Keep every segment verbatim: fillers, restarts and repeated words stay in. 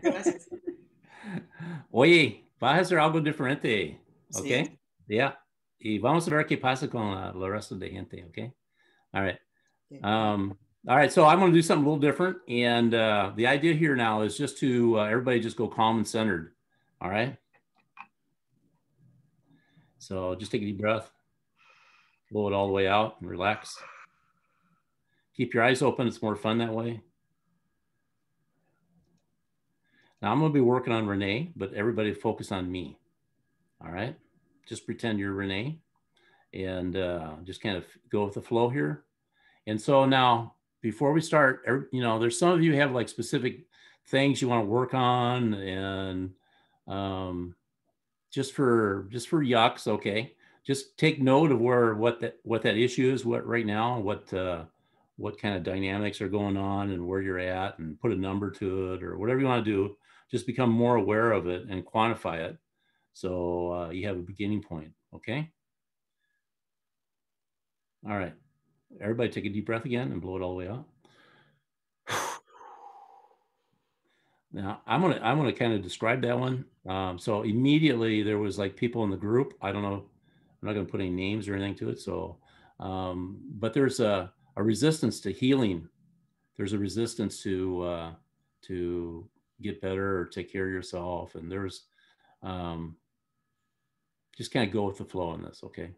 Gracias. Oye, vas a hacer algo diferente, ¿ok? Sí. Yeah. Y vamos a ver qué pasa con la, el resto de gente, ¿ok? All right. Okay. Um, all right, so I'm going to do something a little different. And uh, the idea here now is just to uh, everybody just go calm and centered. All right. So just take a deep breath, blow it all the way out and relax. Keep your eyes open. It's more fun that way. Now I'm going to be working on Renee, but everybody focus on me. All right. Just pretend you're Renee and uh, just kind of go with the flow here. And so now, before we start, you know, there's some of you have like specific things you want to work on, and um, just for just for yucks, okay. Just take note of where what that what that issue is, what right now, what uh, what kind of dynamics are going on, and where you're at, and put a number to it or whatever you want to do. Just become more aware of it and quantify it, so uh, you have a beginning point. Okay. All right. Everybody, take a deep breath again and blow it all the way out. Now I'm gonna I'm gonna kind of describe that one. Um, so immediately there was like people in the group. I don't know. I'm not gonna put any names or anything to it. So, um, but there's a, a resistance to healing. There's a resistance to uh, to get better or take care of yourself. And there's um, just kind of go with the flow on this. Okay.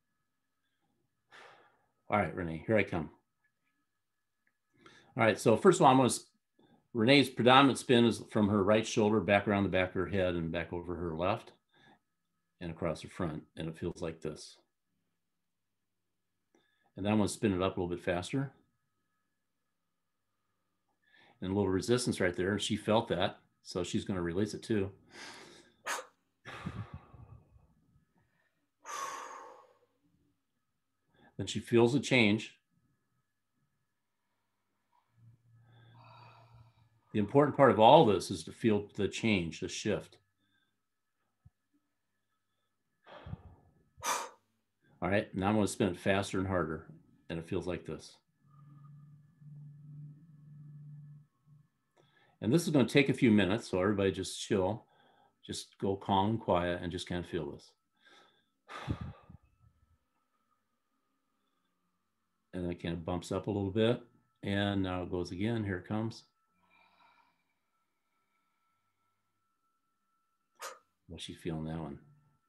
All right, Renee, here I come. All right. So first of all, I'm gonna Renee's predominant spin is from her right shoulder back around the back of her head and back over her left and across the front. And it feels like this. And then I'm going to spin it up a little bit faster. And a little resistance right there. And she felt that. So she's going to release it too. Then she feels a change. The important part of all this is to feel the change, the shift. All right, now I'm going to spin it faster and harder, and it feels like this. And this is going to take a few minutes, so everybody just chill, just go calm and quiet, and just kind of feel this. And it kind of bumps up a little bit, and now it goes again. Here it comes. What's she feeling that one?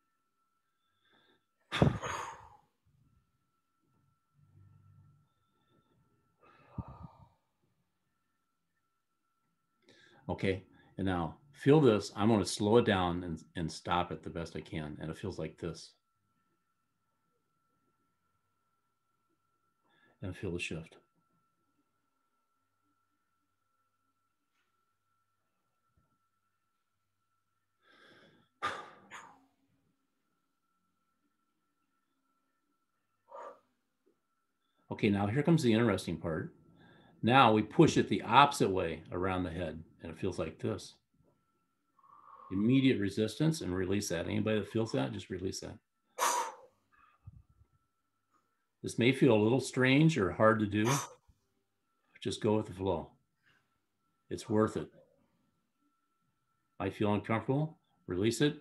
Okay, and now feel this. I'm going to slow it down and, and stop it the best I can. And it feels like this. And feel the shift. Okay, now here comes the interesting part. Now we push it the opposite way around the head, and it feels like this. Immediate resistance, and release that. Anybody that feels that, just release that. This may feel a little strange or hard to do. Just go with the flow. It's worth it. I feel uncomfortable. Release it.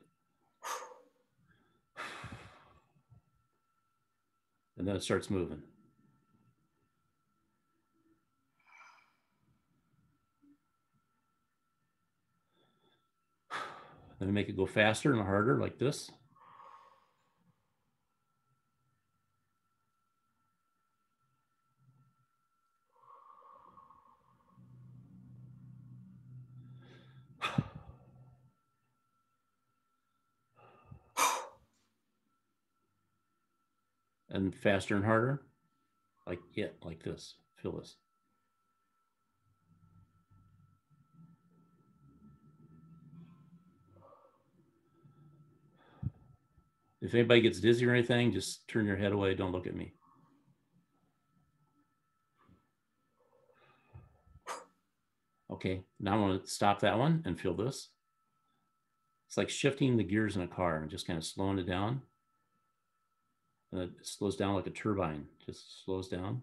And then it starts moving. Then make it go faster and harder like this. And faster and harder. Like, yeah, like this. Feel this. If anybody gets dizzy or anything, just turn your head away. Don't look at me. Okay, now I'm going to stop that one and feel this. It's like shifting the gears in a car and just kind of slowing it down. And it slows down like a turbine, just slows down.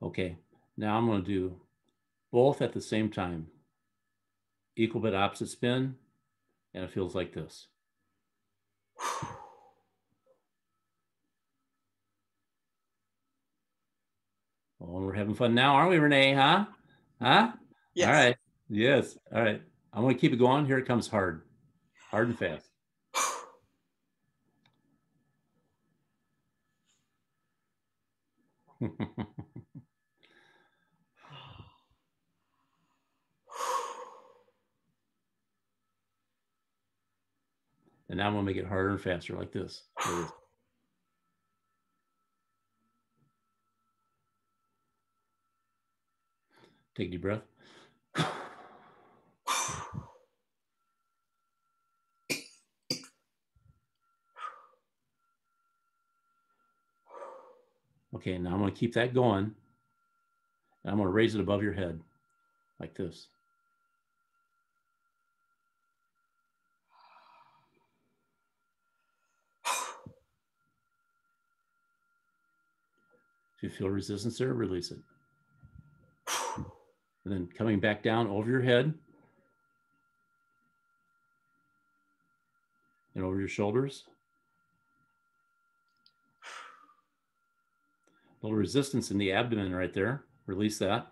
Okay, now I'm going to do both at the same time. Equal but opposite spin, and it feels like this. Oh, we're having fun now, aren't we, Renee? Huh? Huh? Yes. All right. Yes. All right. I'm going to keep it going. Here it comes hard, hard and fast. And now I'm going to make it harder and faster like this. this. Take a deep breath. Okay, now I'm going to keep that going. And I'm going to raise it above your head like this. If you feel resistance there, release it. And then coming back down over your head and over your shoulders. A little resistance in the abdomen right there. Release that.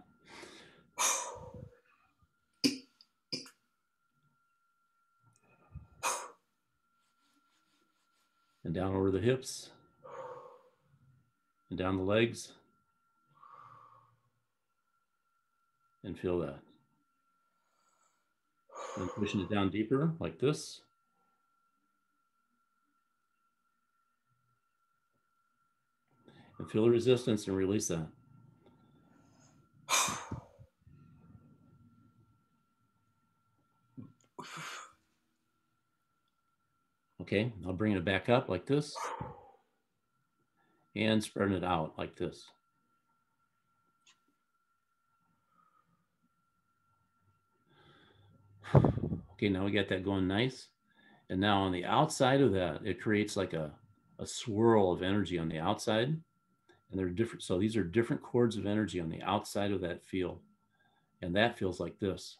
And down over the hips. And down the legs. And feel that. And pushing it down deeper like this. And feel the resistance and release that. Okay, I'll bring it back up like this. And spreading it out like this. Okay, now we got that going nice. And now on the outside of that, it creates like a, a swirl of energy on the outside. And they're different. So these are different chords of energy on the outside of that field. And that feels like this.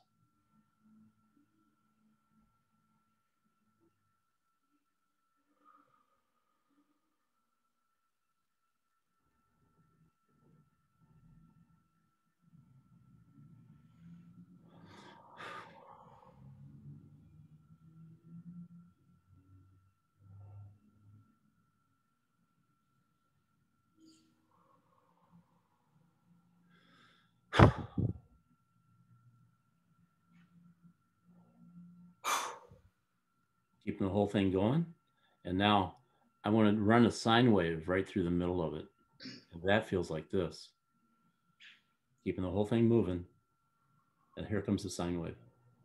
Keeping the whole thing going. And now I want to run a sine wave right through the middle of it. And that feels like this. Keeping the whole thing moving. And here comes the sine wave.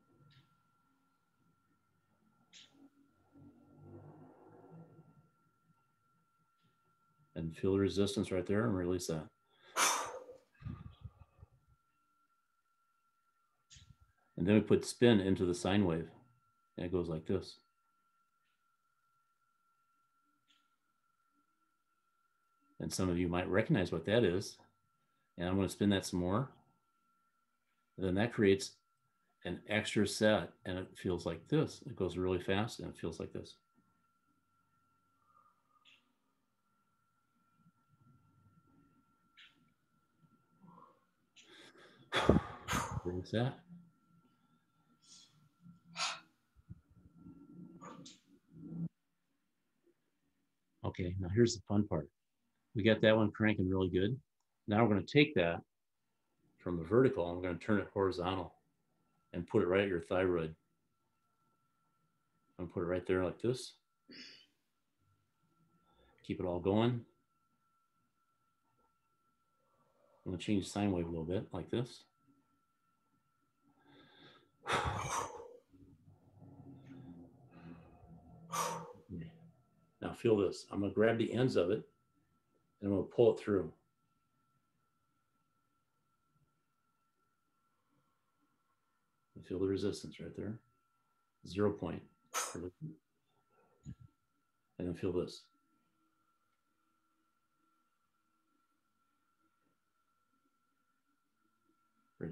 And feel the resistance right there and release that. And then we put spin into the sine wave. And it goes like this. And some of you might recognize what that is. And I'm going to spin that some more. And then that creates an extra set, and it feels like this. It goes really fast, and it feels like this. Release that. Okay, now here's the fun part. We got that one cranking really good. Now we're going to take that from the vertical, and we're going to turn it horizontal and put it right at your thyroid. I'm going to put it right there like this. Keep it all going. I'm going to change the sine wave a little bit like this. Now feel this. I'm going to grab the ends of it and I'm going to pull it through. And feel the resistance right there. Zero point. And then feel this.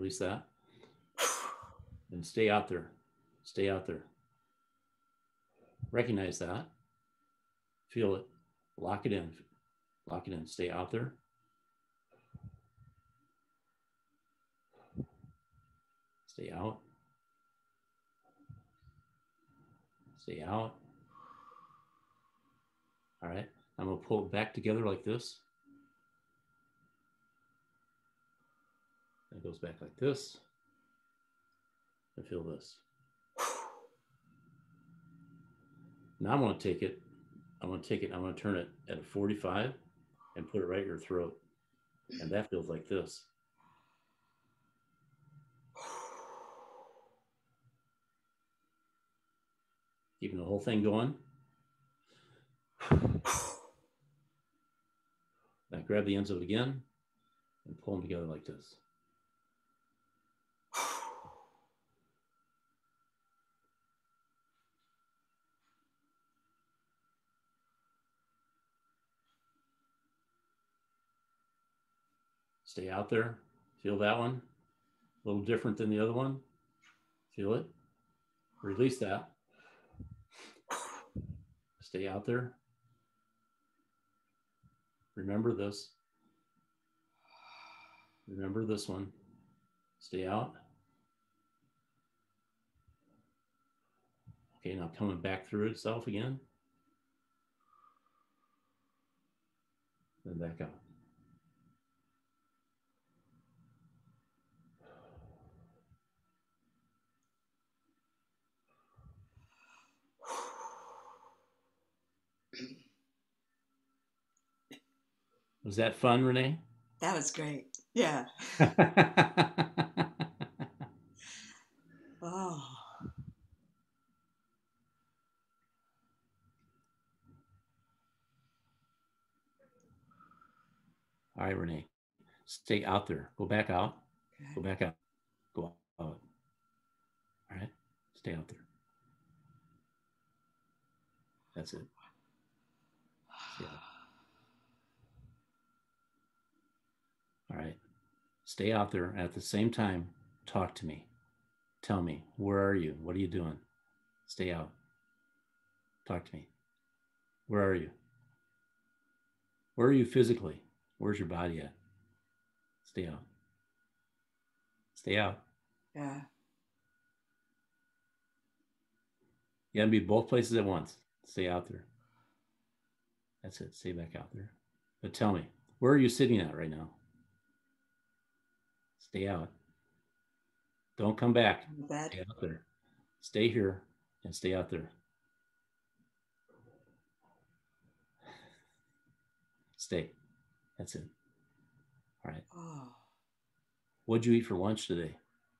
release that. And stay out there. Stay out there. Recognize that. Feel it. Lock it in. Lock it in. Stay out there. Stay out. Stay out. All right. I'm going to pull it back together like this. It goes back like this. I feel this. Now I'm going to take it. I'm going to take it. I'm going to turn it at a forty-five and put it right in your throat. And that feels like this. Keeping the whole thing going. Now grab the ends of it again and pull them together like this. Stay out there. Feel that one. A little different than the other one. Feel it. Release that. Stay out there. Remember this. Remember this one. Stay out. Okay, now coming back through itself again. Then back out. Was that fun, Renee? That was great. Yeah. Oh. All right, Renee. Stay out there. Go back out. Okay. Go back out. Go out. All right. Stay out there. That's it. Stay out. All right. Stay out there. At the same time, talk to me. Tell me, where are you? What are you doing? Stay out. Talk to me. Where are you? Where are you physically? Where's your body at? Stay out. Stay out. Yeah. You gotta be both places at once. Stay out there. That's it. Stay back out there. But tell me, where are you sitting at right now? Stay out. Don't come back. Stay out there. Stay here and stay out there. Stay. That's it. All right. Oh. What'd you eat for lunch today?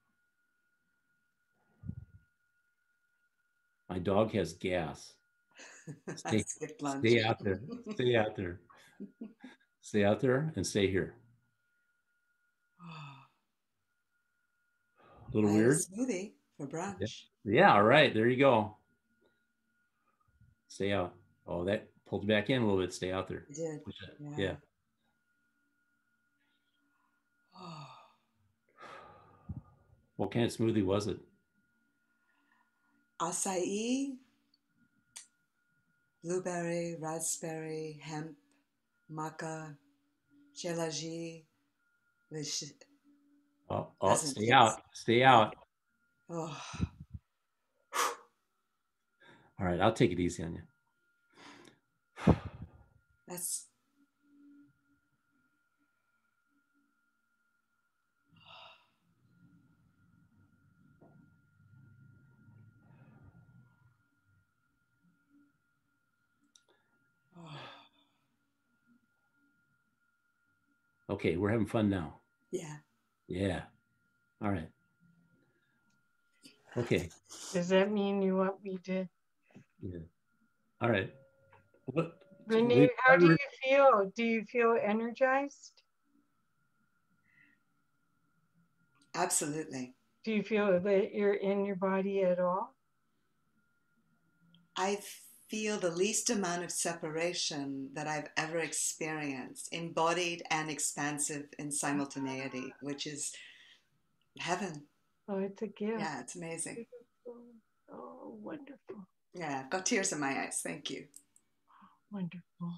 My dog has gas. Stay, stay out there. Stay out there. Stay out there and stay here. A little I weird. had a smoothie for brunch. Yeah, all right. There you go. Stay out. Oh, that pulled you back in a little bit. Stay out there. I did. Yeah. yeah. Oh. What kind of smoothie was it? Acai, blueberry, raspberry, hemp, maca, gelagi. Which oh, oh stay taste. out. Stay out. Oh. All right, I'll take it easy on you. That's okay, we're having fun now. Yeah. Yeah. All right. Okay. Does that mean you want me to? Yeah. All right. What? Renee, how do you feel? Do you feel energized? Absolutely. Do you feel that you're in your body at all? I feel the least amount of separation that I've ever experienced, embodied and expansive in simultaneity, which is Heaven. Oh, it's a gift. Yeah, it's amazing. Oh, wonderful. Yeah, I've got tears in my eyes. Thank you. Wonderful.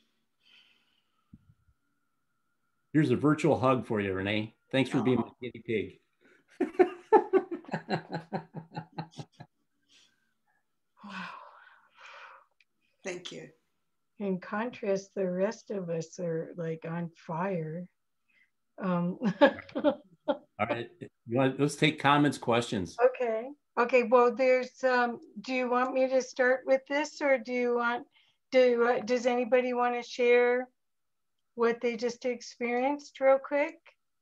Here's a virtual hug for you, Renee. Thanks for Oh. being my guinea pig. Wow. Thank you. In contrast, the rest of us are like on fire. Um, All right. You want, let's take comments, questions. okay. Okay. Well, there's, um, do you want me to start with this, or do you want, do, uh, does anybody want to share what they just experienced real quick?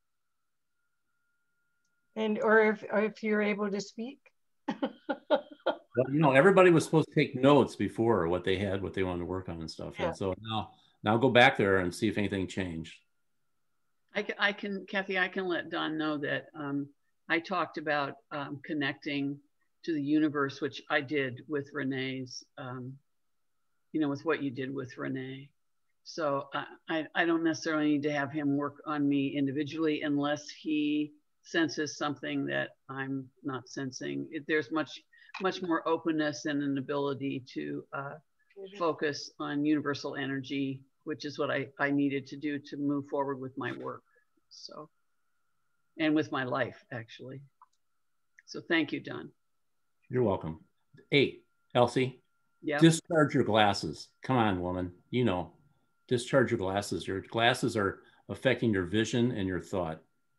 And, or if, or if you're able to speak. Well, you know, everybody was supposed to take notes before what they had, what they wanted to work on and stuff. Yeah. And so now, now go back there and see if anything changed. I can, I can, Kathy, I can let Don know that um, I talked about um, connecting to the universe, which I did with Renee's, um, you know, with what you did with Renee. So I, I, I don't necessarily need to have him work on me individually unless he senses something that I'm not sensing. It, there's much, much more openness and an ability to uh, focus on universal energy, which is what I, I needed to do to move forward with my work. So, and with my life, actually. So thank you, Don. You're welcome. Hey, Elsie, yeah. Discharge your glasses. Come on, woman. You know, discharge your glasses. Your glasses are affecting your vision and your thought.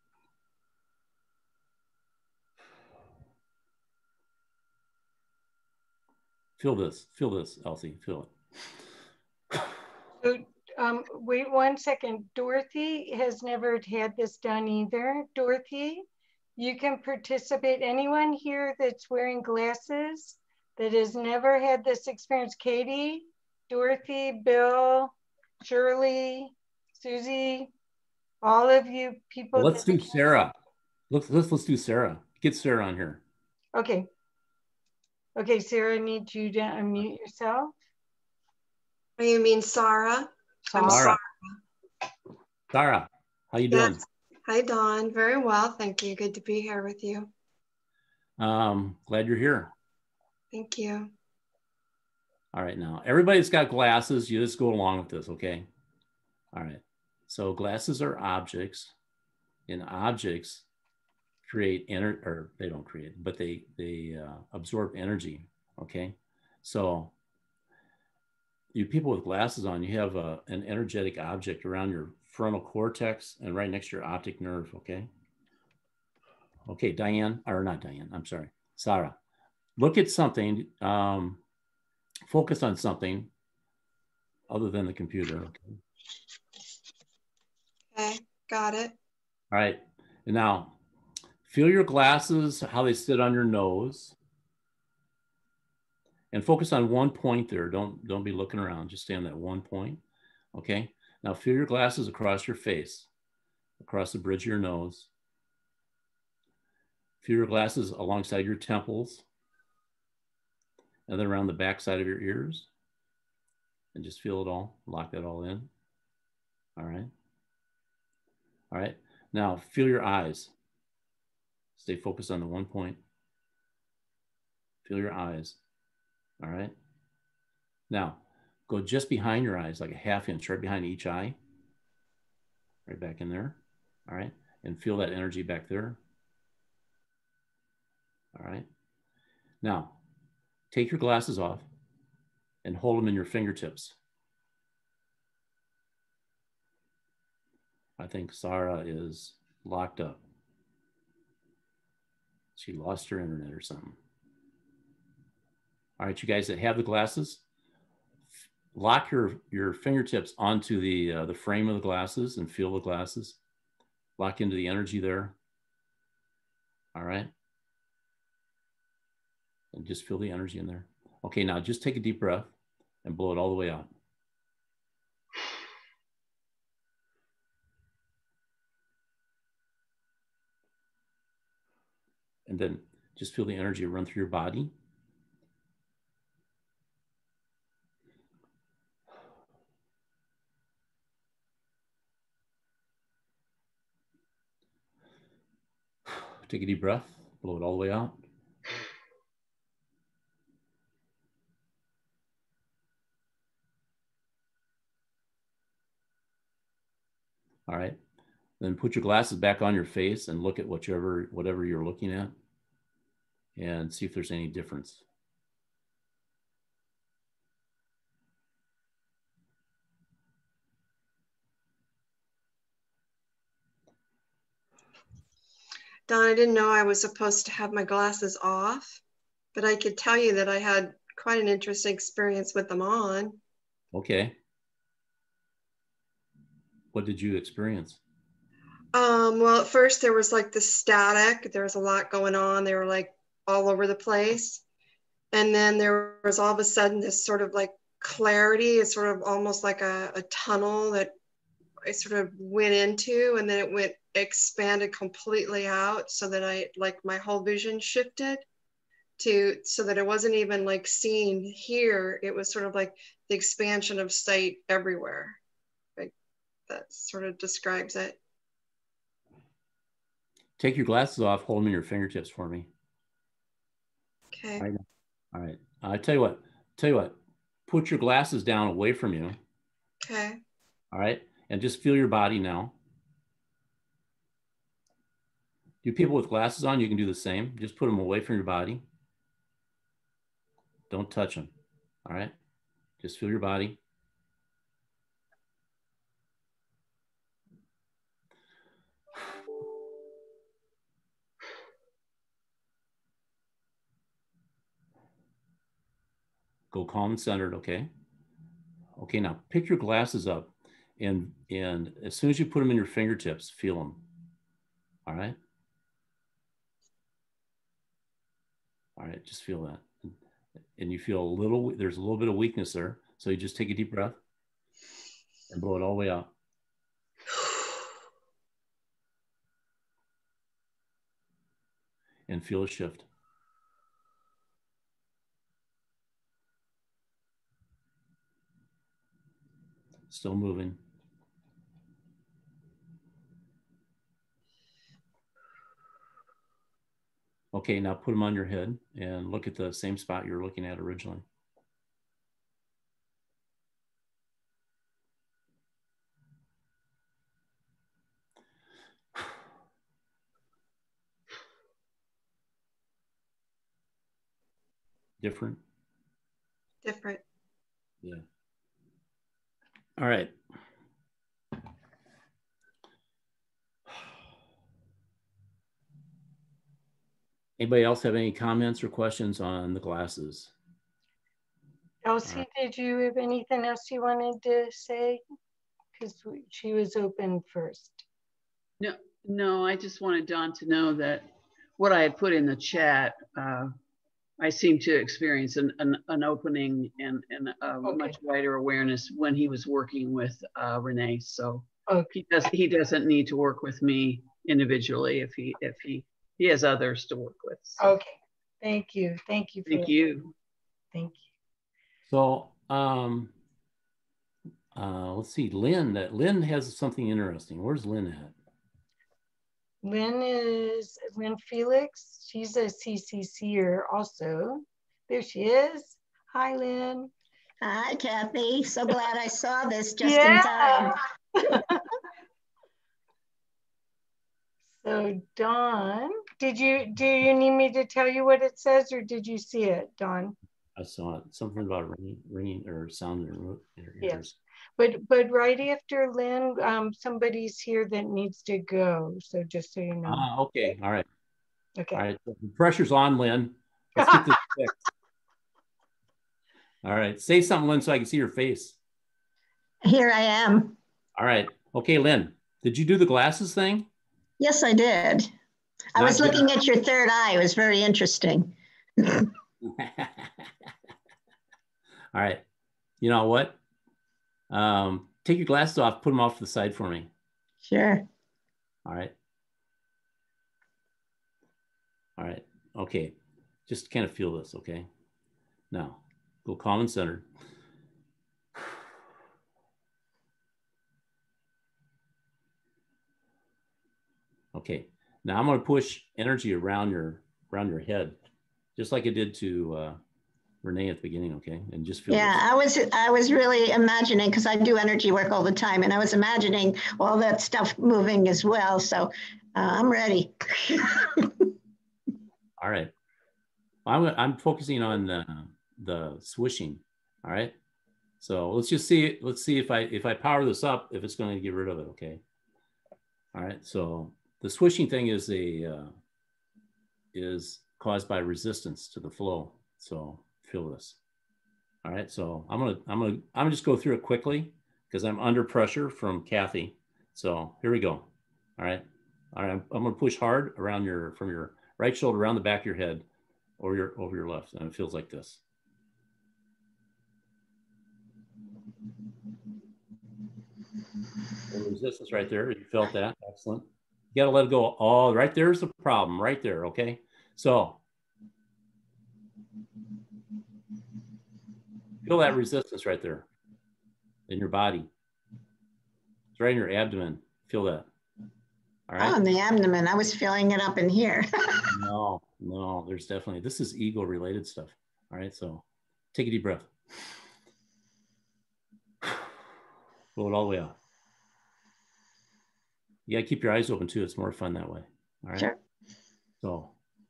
Feel this. Feel this, Elsie. Feel it. So, um, wait one second. Dorothy has never had this done either. Dorothy, you can participate. Anyone here that's wearing glasses that has never had this experience? Katie, Dorothy, Bill, Shirley, Susie, all of you people. Well, let's that do Sarah. Let's, let's, let's do Sarah. Get Sarah on here. Okay. Okay, Sarah, I need you to unmute yourself. Oh, you mean Sarah? I'm Sarah. Sarah. Sarah, how you Yes. doing? Hi, Dawn. Very well, thank you. Good to be here with you. Um, glad you're here. Thank you. All right, now everybody's got glasses. You just go along with this, okay? All right. So glasses are objects, and objects create energy, or they don't create, but they they uh, absorb energy. Okay, so you people with glasses on, you have a, an energetic object around your frontal cortex and right next to your optic nerve. Okay. Okay, Diane, or not Diane. I'm sorry, Sarah. Look at something. Um, focus on something other than the computer. Okay. Okay, got it. All right. And now, feel your glasses, how they sit on your nose. And focus on one point there. Don't, don't be looking around. Just stay on that one point. Okay. Now feel your glasses across your face, across the bridge of your nose. Feel your glasses alongside your temples, and then around the back side of your ears. And just feel it all. Lock that all in. All right. All right. Now feel your eyes. Stay focused on the one point. Feel your eyes. All right. Now go just behind your eyes, like a half inch, right behind each eye. Right back in there. All right. And feel that energy back there. All right. Now take your glasses off and hold them in your fingertips. I think Sarah is locked up. She lost her internet or something. All right, you guys that have the glasses, lock your, your fingertips onto the, uh, the frame of the glasses and feel the glasses. Lock into the energy there. All right. And just feel the energy in there. Okay, now just take a deep breath and blow it all the way out. And then just feel the energy run through your body. take a deep breath, blow it all the way out. All right. Then put your glasses back on your face and look at whichever, whatever you're looking at and see if there's any difference. Don, I didn't know I was supposed to have my glasses off, but I could tell you that I had quite an interesting experience with them on. Okay. What did you experience? Um, well, at first there was like the static. There was a lot going on. They were like all over the place. And then there was all of a sudden this sort of like clarity. It's sort of almost like a, a tunnel that I sort of went into, and then it went expanded completely out, so that I like my whole vision shifted to, so that it wasn't even like seeing here. It was sort of like the expansion of sight everywhere. Like that sort of describes it. Take your glasses off, hold them in your fingertips for me. Okay. All right. All right. I tell you what, tell you what, put your glasses down away from you. Okay. All right. And just feel your body now. Do people with glasses on, you can do the same. Just put them away from your body. Don't touch them. All right. Just feel your body. Go calm and centered, okay? Okay, now pick your glasses up, and, and as soon as you put them in your fingertips, feel them, all right? All right, just feel that. And you feel a little, there's a little bit of weakness there, so you just take a deep breath and blow it all the way out. And feel a shift. Still moving. Okay, now put them on your head and look at the same spot you were looking at originally. Different? Different. Yeah. All right. Anybody else have any comments or questions on the glasses? Elsie, right. Did you have anything else you wanted to say? Because she was open first. No, no, I just wanted Don to know that what I had put in the chat, uh, I seem to experience an, an, an opening and, and a Okay. much wider awareness when he was working with uh, Renee. So Okay. he does he doesn't need to work with me individually if he if he he has others to work with. So. Okay. Thank you. Thank you. For Thank you. Thank you. So um, uh, let's see, Lynn. That Lynn has something interesting. Where's Lynn at? Lynn is Lynn Felix. She's a C C C-er also. There she is. Hi, Lynn. Hi, Kathy. So glad I saw this just Yeah. in time. So Dawn, did you do you need me to tell you what it says, or did you see it, Dawn? I saw it. Something about ringing, ringing or sound in your ears. Yes. But but right after Lynn, um, somebody's here that needs to go. So just so you know. Ah, okay. All right. Okay. All right. The pressure's on, Lynn. Let's get this fixed. All right. Say something, Lynn, so I can see your face. Here I am. All right. Okay, Lynn. Did you do the glasses thing? Yes, I did. I Not was good. looking at your third eye. It was very interesting. All right. You know what? Um, take your glasses off, put them off to the side for me. Sure. All right. All right. Okay. Just kind of feel this, okay? Now, go calm and centered. Okay. Now I'm going to push energy around your around your head, just like I did to uh, Renee at the beginning, okay? And just feel Yeah, this. I was I was really imagining, because I do energy work all the time, and I was imagining all that stuff moving as well. So uh, I'm ready. All right. I'm, I'm focusing on the, the swishing, all right? So let's just see, let's see if I, if I power this up, if it's going to get rid of it, okay? All right, so the swishing thing is a, uh, is caused by resistance to the flow. So feel this. All right, so I'm gonna, I'm gonna, I'm gonna just go through it quickly because I'm under pressure from Kathy. So here we go. All right, all right, I'm, I'm gonna push hard around your, from your right shoulder around the back of your head, over your over your left, and it feels like this. The resistance right there. You felt that? Excellent. You got to let it go. Oh, right there's the problem. Right there. Okay. So feel that resistance right there in your body. It's right in your abdomen. Feel that. All right. Oh, in the abdomen. I was feeling it up in here. No, no, there's definitely, this is ego related stuff. All right. So take a deep breath. Blow it all the way out. You got to keep your eyes open too. It's more fun that way. All right. Sure. So.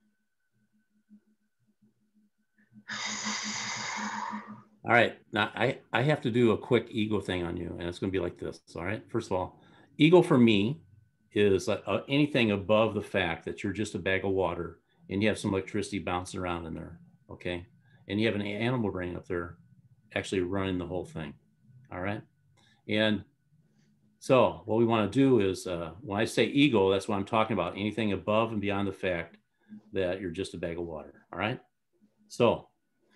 All right. Now I, I have to do a quick ego thing on you, and it's going to be like this. All right. First of all, ego for me is like uh, anything above the fact that you're just a bag of water and you have some electricity bouncing around in there. Okay. And you have an animal brain up there actually running the whole thing. All right. And so what we want to do is uh, when I say ego, that's what I'm talking about. Anything above and beyond the fact that you're just a bag of water. All right. So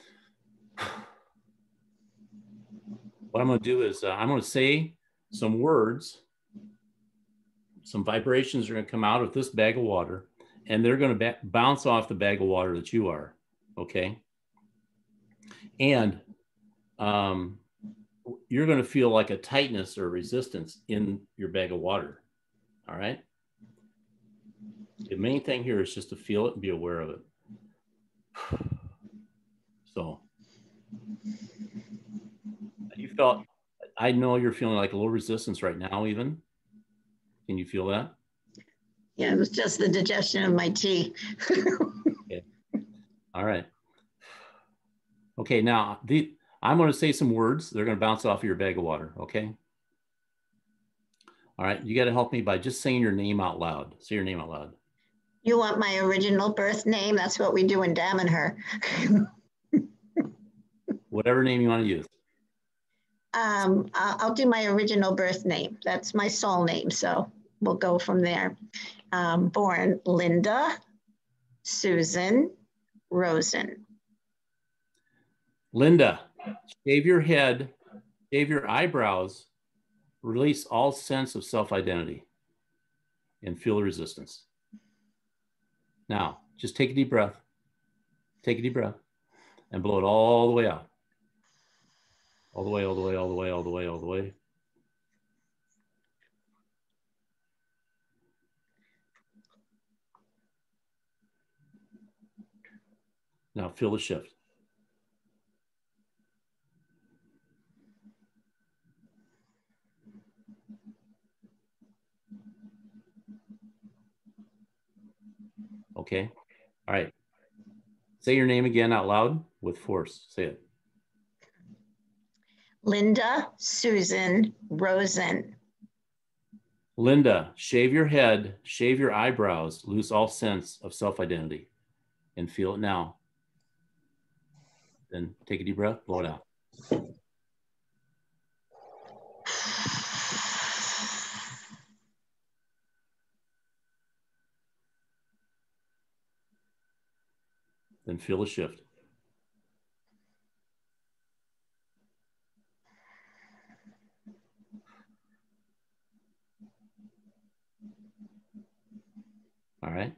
what I'm going to do is uh, I'm going to say some words, some vibrations are going to come out of this bag of water, and they're going to bounce off the bag of water that you are. Okay. And um, you're going to feel like a tightness or resistance in your bag of water. All right. The main thing here is just to feel it and be aware of it. So you felt, I know you're feeling like a little resistance right now, even. Can you feel that? Yeah, it was just the digestion of my tea. Okay. All right. Okay, now the, I'm going to say some words. They're going to bounce off of your bag of water, okay? All right, you got to help me by just saying your name out loud. Say your name out loud. You want my original birth name? That's what we do in Damanhur. Whatever name you want to use. Um, I'll do my original birth name. That's my soul name, so we'll go from there. Um, born Linda Susan Rosen. Linda, shave your head, shave your eyebrows, release all sense of self-identity, and feel the resistance. Now, just take a deep breath. Take a deep breath and blow it all the way out. All the way, all the way, all the way, all the way, all the way. Now feel the shift. Okay. All right. Say your name again out loud with force. Say it. Linda Susan Rosen. Linda, shave your head, shave your eyebrows, lose all sense of self-identity, and feel it now. Then take a deep breath, blow it out. Then feel a shift. All right.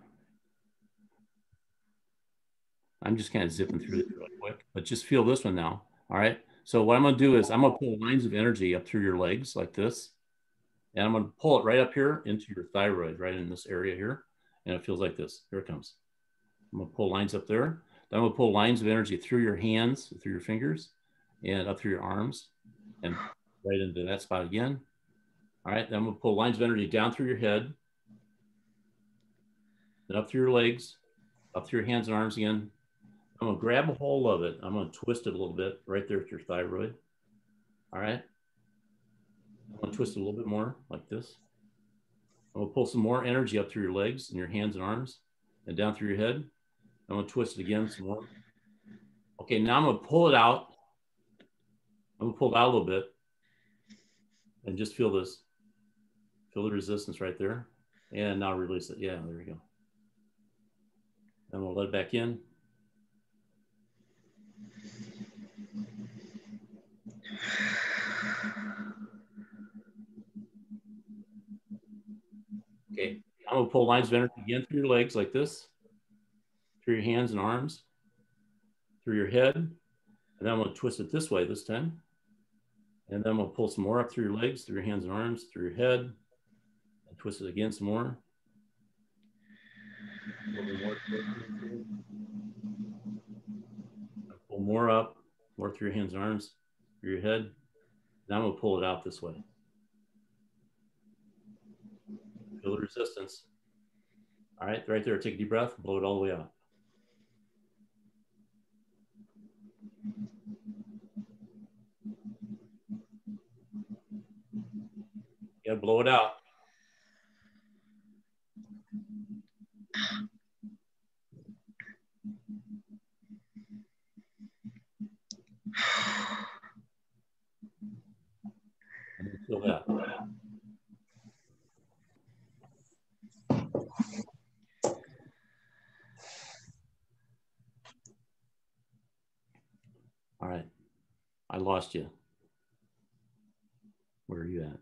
I'm just kind of zipping through it really quick, but just feel this one now. All right. So what I'm going to do is I'm going to pull lines of energy up through your legs like this. And I'm going to pull it right up here into your thyroid, right in this area here. and it feels like this. Here it comes. I'm gonna pull lines up there. Then I'm gonna pull lines of energy through your hands, through your fingers, and up through your arms, and right into that spot again. All right, then I'm gonna pull lines of energy down through your head, then up through your legs, up through your hands and arms again. I'm gonna grab a hold of it. I'm gonna twist it a little bit right there at your thyroid. All right. I'm gonna twist it a little bit more like this. I'm gonna pull some more energy up through your legs and your hands and arms and down through your head. I'm gonna twist it again some more. Okay, now I'm gonna pull it out. I'm gonna pull it out a little bit and just feel this. Feel the resistance right there. And now release it. Yeah, there we go. Then we'll let it back in. Okay, I'm gonna pull lines of energy again through your legs like this, through your hands and arms, through your head, and then I'm gonna twist it this way this time. And then we'll pull some more up through your legs, through your hands and arms, through your head, and twist it again some more. A little bit more. Pull more up, more through your hands and arms, through your head. Now I'm gonna pull it out this way. Feel the resistance. All right, right there, take a deep breath, blow it all the way out. You gotta blow it out. And then feel that. All right, I lost you. Where are you at?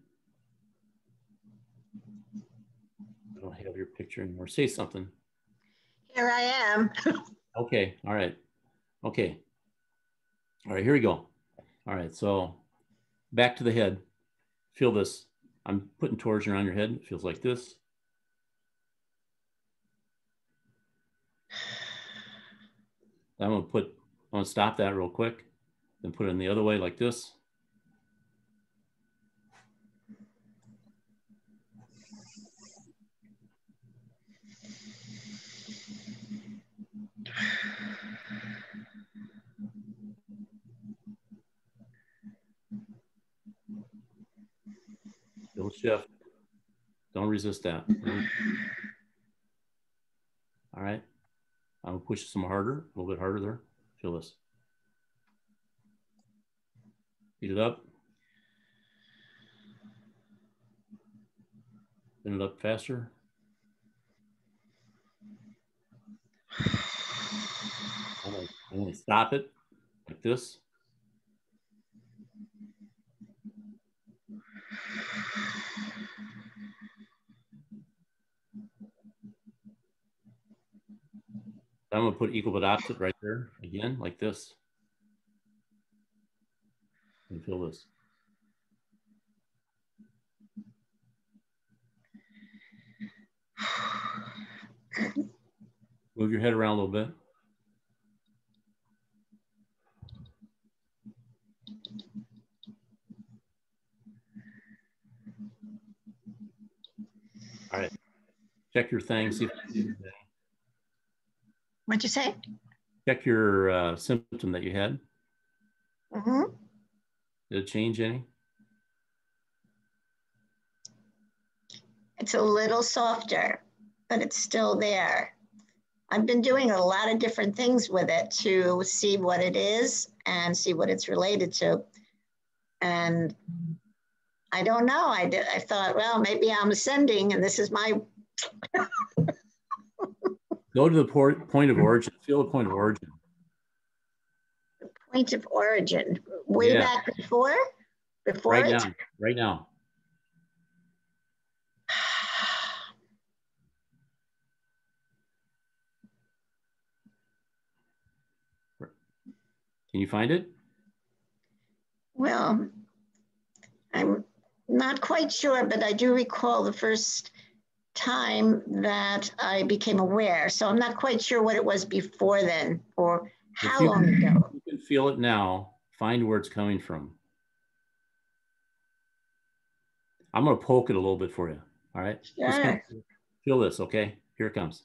I don't have your picture anymore. Say something. Here I am. Okay, all right. Okay. All right, here we go. All right, so back to the head. Feel this. I'm putting torsion around your head. It feels like this. I'm gonna put, I'm gonna stop that real quick, then put it in the other way like this. Feel shift. Don't resist that. All right. I'm gonna push some harder, a little bit harder there. Feel this. Heat it up. Spin it up faster. I'm gonna, I'm gonna stop it like this. I'm gonna put equal but opposite right there again, like this. And feel this. Move your head around a little bit. All right. Check your thing. See if What'd you say? check your uh, symptom that you had. Mm-hmm. Did it change any? It's a little softer, but it's still there. I've been doing a lot of different things with it to see what it is and see what it's related to. And I don't know. I did. I thought, well, maybe I'm ascending, and this is my. Go to the port, point of origin. Feel the point of origin. Point of origin. Way Yeah. back before? Before Right it? now. Right now. Can you find it? Well, I'm not quite sure, but I do recall the first time that I became aware. So I'm not quite sure what it was before then or how you, long ago. You can feel it now. Find where it's coming from. I'm going to poke it a little bit for you. All right. Sure. Just kind of feel this. Okay. Here it comes.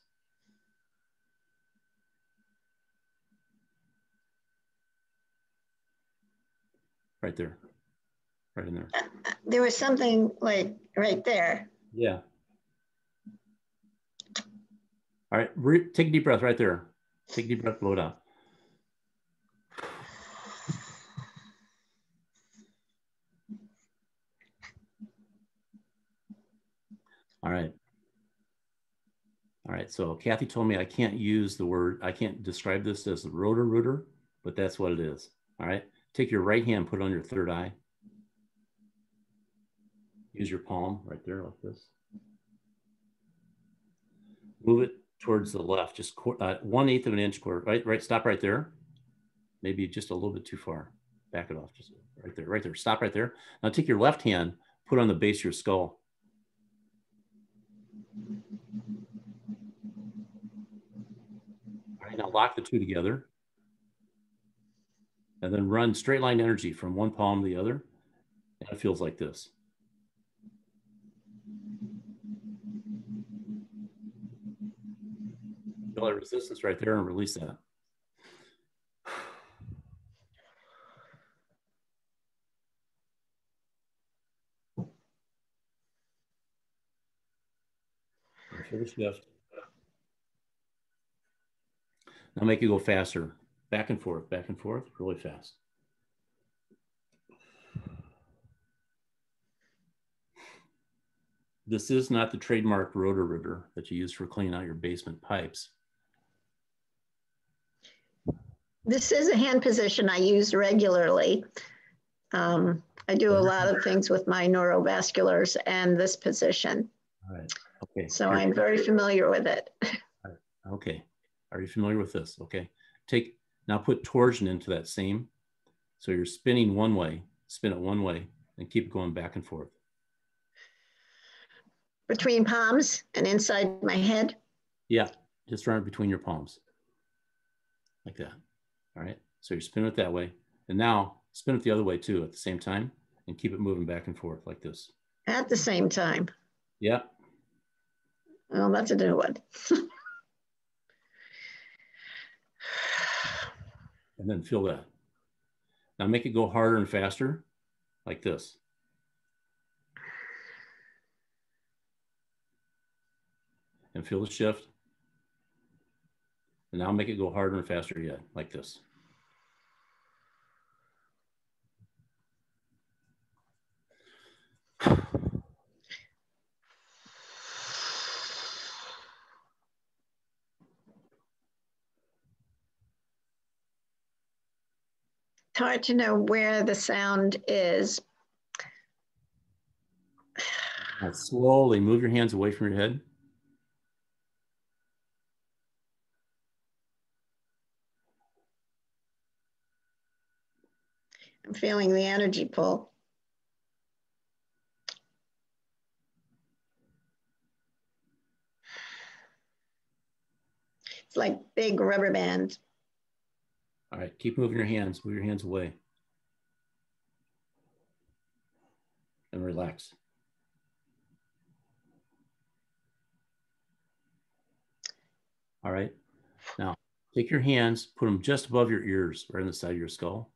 Right there. Right in there. Uh, there was something like right there. Yeah. All right. Re take a deep breath right there. Take a deep breath, blow it out. All right. All right. So Kathy told me I can't use the word, I can't describe this as the rotor rooter, but that's what it is. All right. Take your right hand, put it on your third eye. Use your palm right there like this. Move it towards the left, just uh, one eighth of an inch quarter. Right, right. Stop right there. Maybe just a little bit too far. Back it off. Just right there, right there. Stop right there. Now take your left hand, put it on the base of your skull. All right, now lock the two together. And then run straight line energy from one palm to the other. And it feels like this. Feel that resistance right there and release that. Feel the shift. Now make it go faster. Back and forth, back and forth, really fast. This is not the trademark rotor rooter that you use for cleaning out your basement pipes. This is a hand position I use regularly. Um, I do a lot of things with my neurovasculars and this position. All right. Okay. So Here. I'm very familiar with it. Okay. Are you familiar with this? Okay. Take, now put torsion into that same. So you're spinning one way, spin it one way, and keep going back and forth. Between palms and inside my head? Yeah, just run it between your palms. Like that. All right. So you're spinning it that way. And now spin it the other way too at the same time and keep it moving back and forth like this. At the same time? Yeah. Well, that's a new one. And then feel that. Now make it go harder and faster like this. And feel the shift. And now make it go harder and faster yet, like this. It's hard to know where the sound is. Now slowly move your hands away from your head. I'm feeling the energy pull. It's like big rubber bands. All right, keep moving your hands, move your hands away. And relax. All right, now take your hands, put them just above your ears, right on the side of your skull.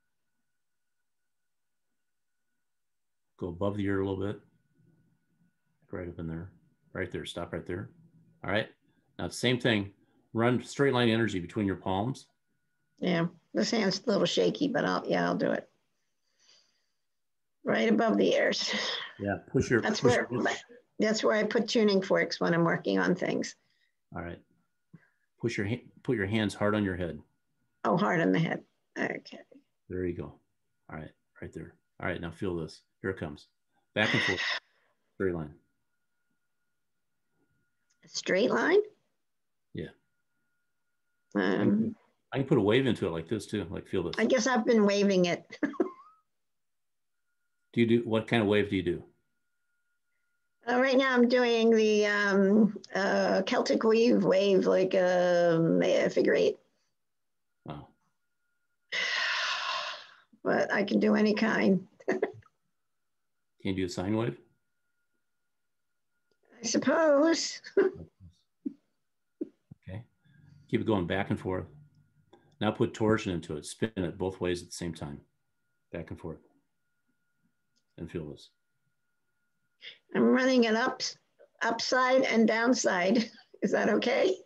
Go above the ear a little bit. Right up in there, right there, stop right there. All right, now same thing, run straight line energy between your palms. Yeah, this hand's a little shaky, but I'll, yeah, I'll do it. Right above the ears. Yeah, push your. That's push where, your, that's where I put tuning forks when I'm working on things. All right, push your, put your hands hard on your head. Oh, hard on the head, okay. There you go. All right, right there. All right, now feel this, here it comes. Back and forth, straight line. A straight line? Yeah. Um, I can put a wave into it like this too, like feel this. I guess I've been waving it. Do you do, what kind of wave do you do? Uh, right now I'm doing the um, uh, Celtic weave wave, like a, a figure eight. Wow. But I can do any kind. Can you do a sine wave? I suppose. Okay. Keep it going back and forth. Now put torsion into it. Spin it both ways at the same time. Back and forth. And feel this. I'm running it up, upside and downside. Is that okay?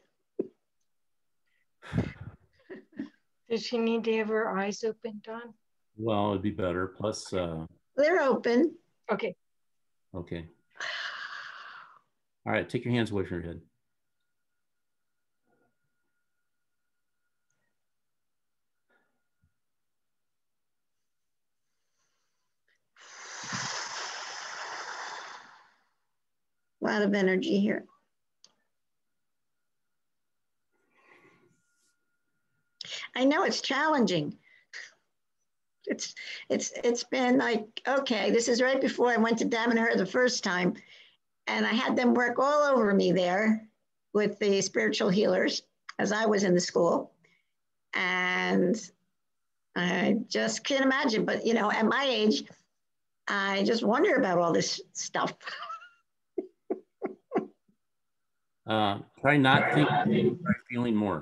Does she need to have her eyes open, Don? Well, it'd be better. Plus, uh, They're open. Okay. okay. All right, take your hands away from your head. A lot of energy here. I know it's challenging. It's it's it's been like, okay, this is right before I went to Davenport the first time, and I had them work all over me there with the spiritual healers as I was in the school, and I just can't imagine. But you know, at my age, I just wonder about all this stuff. Uh, try not thinking, try feeling more.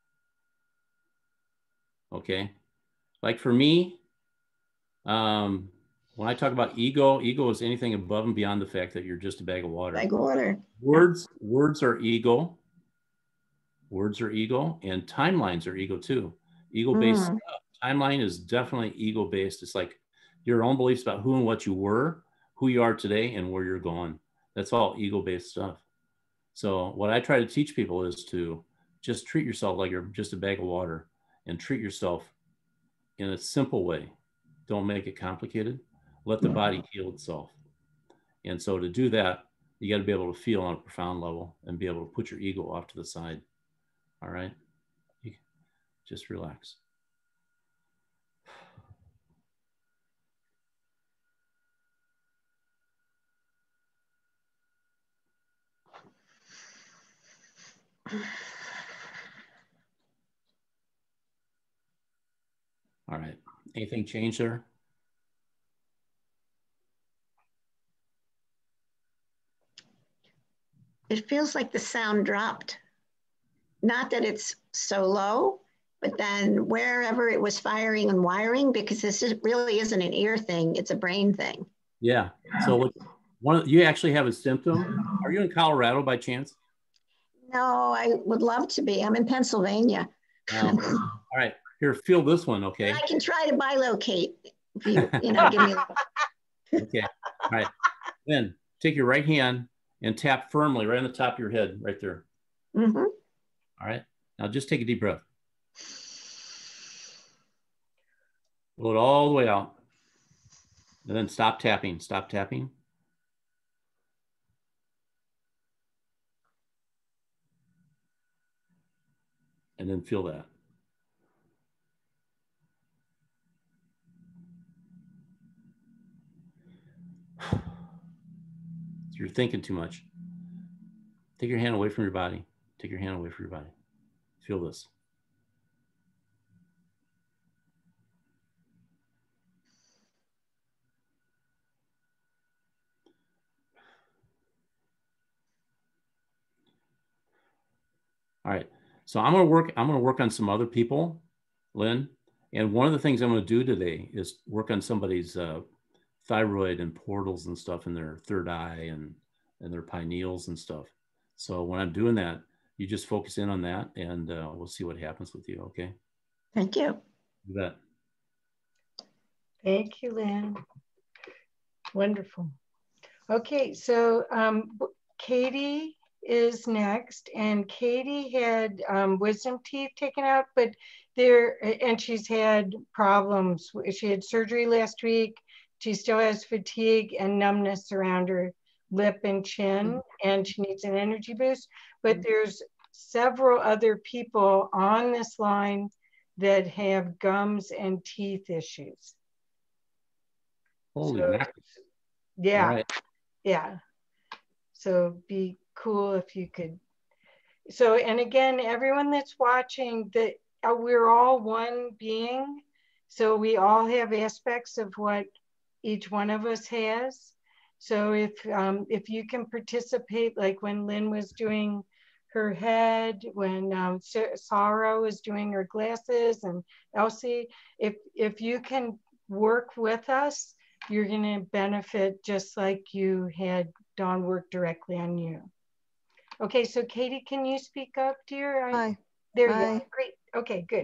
Okay. Like for me, um, when I talk about ego, ego is anything above and beyond the fact that you're just a bag of water. Like water. Words, words are ego. Words are ego, and timelines are ego too. Ego-based Mm. stuff. Timeline is definitely ego-based. It's like your own beliefs about who and what you were, who you are today, and where you're going. That's all ego-based stuff. So what I try to teach people is to just treat yourself like you're just a bag of water, and treat yourself in a simple way. Don't make it complicated. Let the body heal itself. And so to do that, you got to be able to feel on a profound level and be able to put your ego off to the side. All right? You just relax. All right. Anything change there? It feels like the sound dropped. Not that it's so low, but then wherever it was firing and wiring, because this is, really isn't an ear thing, it's a brain thing. Yeah. So one, you actually have a symptom. Are you in Colorado by chance? No, I would love to be. I'm in Pennsylvania. Um, all right. Here, feel this one, okay? But I can try to bilocate if you, you know, give me. Okay. All right. Then take your right hand and tap firmly right on the top of your head, right there. Mm-hmm. All right. Now just take a deep breath. Blow it all the way out. And then stop tapping. Stop tapping. And then feel that. So you're thinking too much. Take your hand away from your body. Take your hand away from your body. Feel this. All right. So I'm going to work, I'm going to work on some other people, Lynn. And one of the things I'm going to do today is work on somebody's uh, thyroid and portals and stuff in their third eye and, and their pineals and stuff. So when I'm doing that, you just focus in on that and uh, we'll see what happens with you. Okay. Thank you. Do that. Thank you, Lynn. Wonderful. Okay, so um, Katie is next, and Katie had um, wisdom teeth taken out, but there, and she's had problems. She had surgery last week. She still has fatigue and numbness around her lip and chin, and she needs an energy boost. But there's several other people on this line that have gums and teeth issues. Holy So, mackerel. yeah, All right. yeah. So be cool if you could. So, and again, everyone that's watching, that uh, we're all one being. So we all have aspects of what each one of us has. So if um, if you can participate, like when Lynn was doing her head, when um, Sarah was doing her glasses, and Elsie, if if you can work with us, you're going to benefit just like you had Dawn work directly on you. Okay, so Katie, can you speak up, dear? I, Hi. there you Hi. go. Great. Okay, good.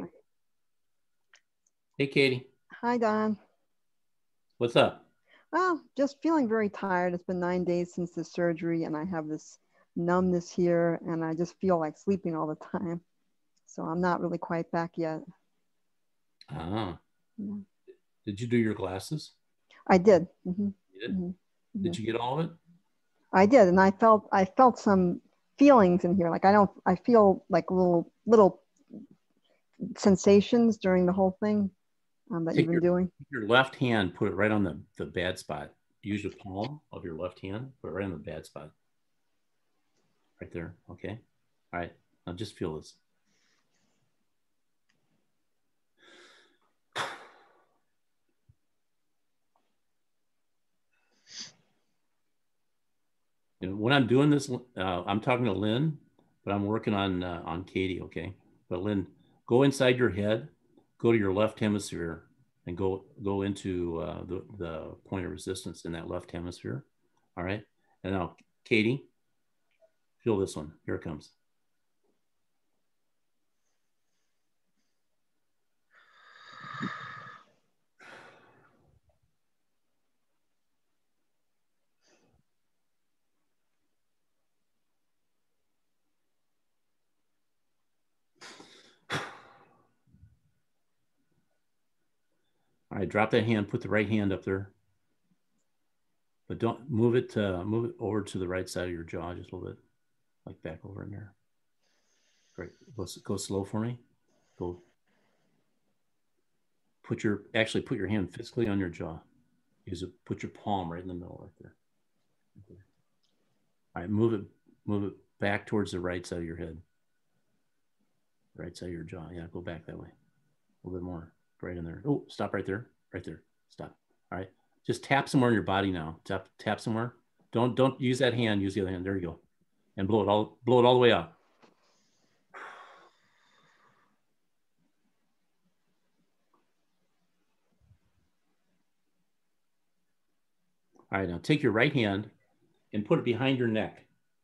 Hey, Katie. Hi, Don. What's up? Well, just feeling very tired. It's been nine days since the surgery, and I have this numbness here, and I just feel like sleeping all the time. So I'm not really quite back yet. Ah. Yeah. Did you do your glasses? I did. Mm-hmm. You did? Mm-hmm. Did you get all of it? I did, and I felt I felt some feelings in here. Like I don't. I feel like little little sensations during the whole thing um, that Take you've been your, doing. your left hand, put it right on the, the bad spot. Use your palm of your left hand, put it right on the bad spot. Right there, okay? All right, now just feel this. You know, when I'm doing this, uh, I'm talking to Lynn, but I'm working on uh, on Katie, okay? But Lynn, go inside your head, go to your left hemisphere, and go go into uh, the, the point of resistance in that left hemisphere, all right? And now, Katie, feel this one. Here it comes. All right, drop that hand, put the right hand up there. But don't move it, uh, move it over to the right side of your jaw just a little bit, like back over in there. Great, go, go slow for me. Go. Put your, actually put your hand physically on your jaw. Use it, put your palm right in the middle right there. Okay. All right, move it, move it back towards the right side of your head. Right side of your jaw, yeah, go back that way. A little bit more, right in there. Oh, stop right there, right there, stop. All right, just tap somewhere in your body now. Tap, tap somewhere. Don't, don't use that hand, use the other hand, there you go. And blow it all, blow it all the way out. All right, now take your right hand and put it behind your neck.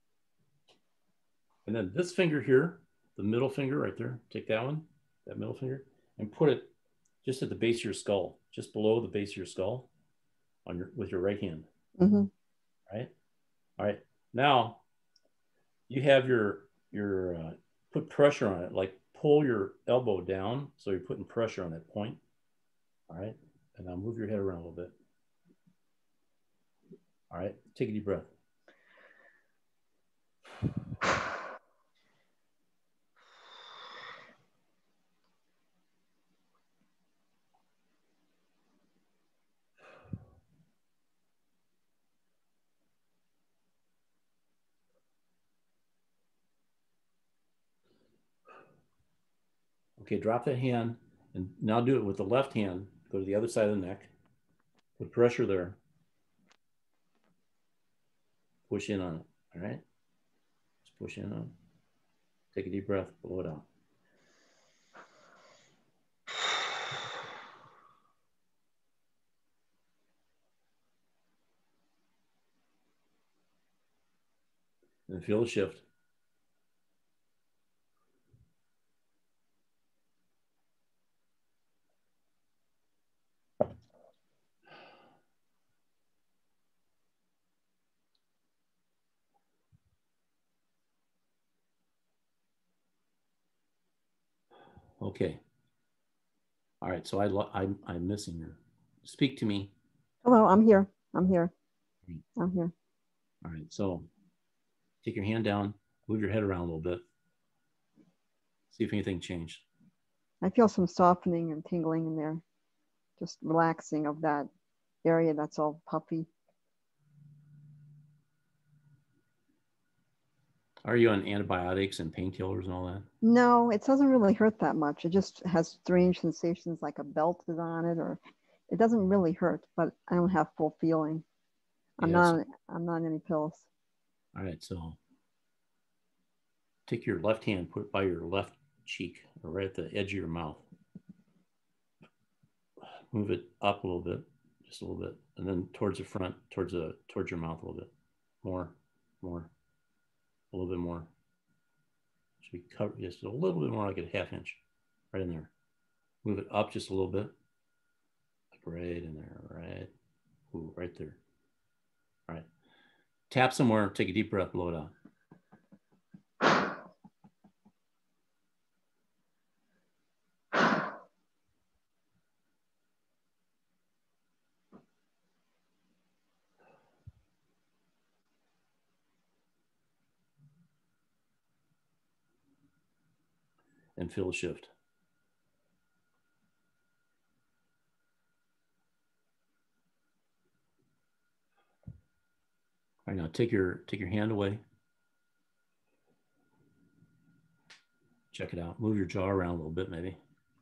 And then this finger here, the middle finger right there, take that one, that middle finger, and put it just at the base of your skull, just below the base of your skull on your, with your right hand. Mm-hmm. All right. All right. Now you have your, your uh, put pressure on it, like pull your elbow down. So you're putting pressure on that point. All right. And now move your head around a little bit. All right. Take a deep breath. Okay, drop that hand and now do it with the left hand. Go to the other side of the neck. Put pressure there. Push in on it, all right? Just push in on it. Take a deep breath, blow it out. And feel the shift. Okay. All right, so I I'm, I'm missing your, speak to me. Hello, I'm here. I'm here. I'm here. All right, so take your hand down, move your head around a little bit. See if anything changed. I feel some softening and tingling in there, just relaxing of that area that's all puffy. Are you on antibiotics and painkillers and all that? No, it doesn't really hurt that much. It just has strange sensations like a belt is on it, or it doesn't really hurt, but I don't have full feeling. I'm Yes. not I'm not on any pills. All right, so take your left hand, put it by your left cheek or right at the edge of your mouth. Move it up a little bit, just a little bit, and then towards the front, towards the towards your mouth a little bit. More, more, a little bit more. Should be covered just a little bit more, like a half inch, right in there. Move it up just a little bit, like right in there, right, ooh, right there. All right, tap somewhere, take a deep breath, blow it out. And feel the shift. All right, now take your take your hand away. Check it out. Move your jaw around a little bit, maybe.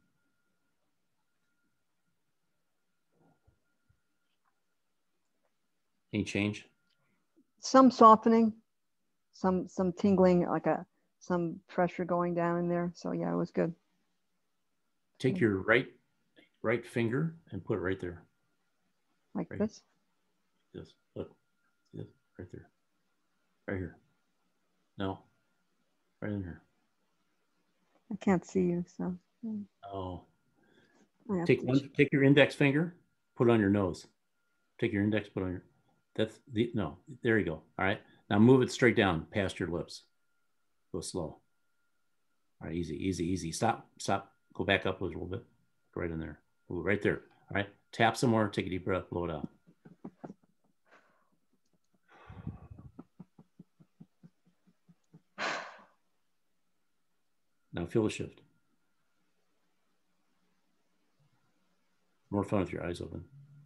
Any change? Some softening, some some tingling, like a some pressure going down in there. So yeah, it was good. Take your right right finger and put it right there. Like right this? Here. This. Look. This. Right there. Right here. No. Right in here. I can't see you, so. Oh. I Take one. Take your index finger. Put it on your nose. Take your index. Put it on your. That's the no. There you go. All right. Now move it straight down past your lips. Go slow. All right. Easy. Easy. Easy. Stop. Stop. Go back up a little bit. Go right in there. Ooh, right there. All right. Tap some more. Take a deep breath. Blow it out. Now feel the shift. More fun with your eyes open.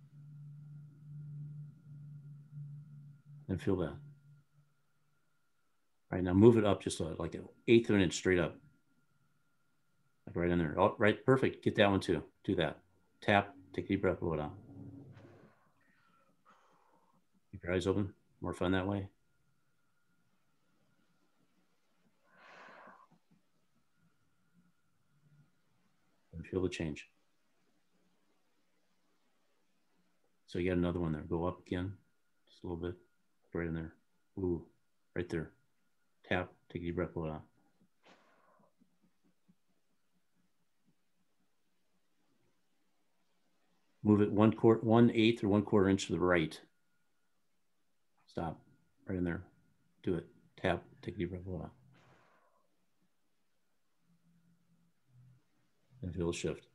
And feel that. All right, now move it up just a, like an eighth of an inch straight up. Like right in there. Oh, right, perfect. Get that one too. Do that. Tap, take a deep breath, blow it out. Keep your eyes open. More fun that way. And feel the change. So you got another one there. Go up again, just a little bit. Right in there. Ooh, right there. Tap, take a deep breath, blow it out. Move it one quarter, one eighth or one quarter inch to the right. Stop. Right in there. Do it. Tap. Take a deep breath. Blow out. And feel the shift.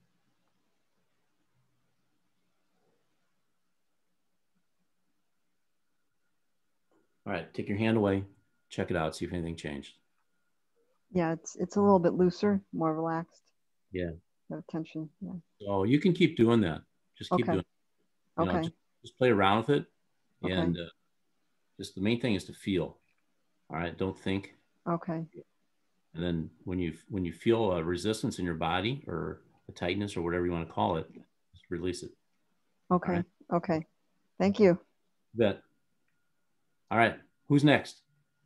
All right. Take your hand away. Check it out. See if anything changed. Yeah, it's it's a little bit looser, more relaxed. Yeah. No tension. Yeah. So you can keep doing that. Just keep Okay. doing it. You Okay. know, just, just play around with it. Okay. And uh, just the main thing is to feel. All right. Don't think. Okay. And then when you when you feel a resistance in your body or a tightness or whatever you want to call it, just release it. Okay. Right. Okay. Thank you. You bet. All right. Who's next?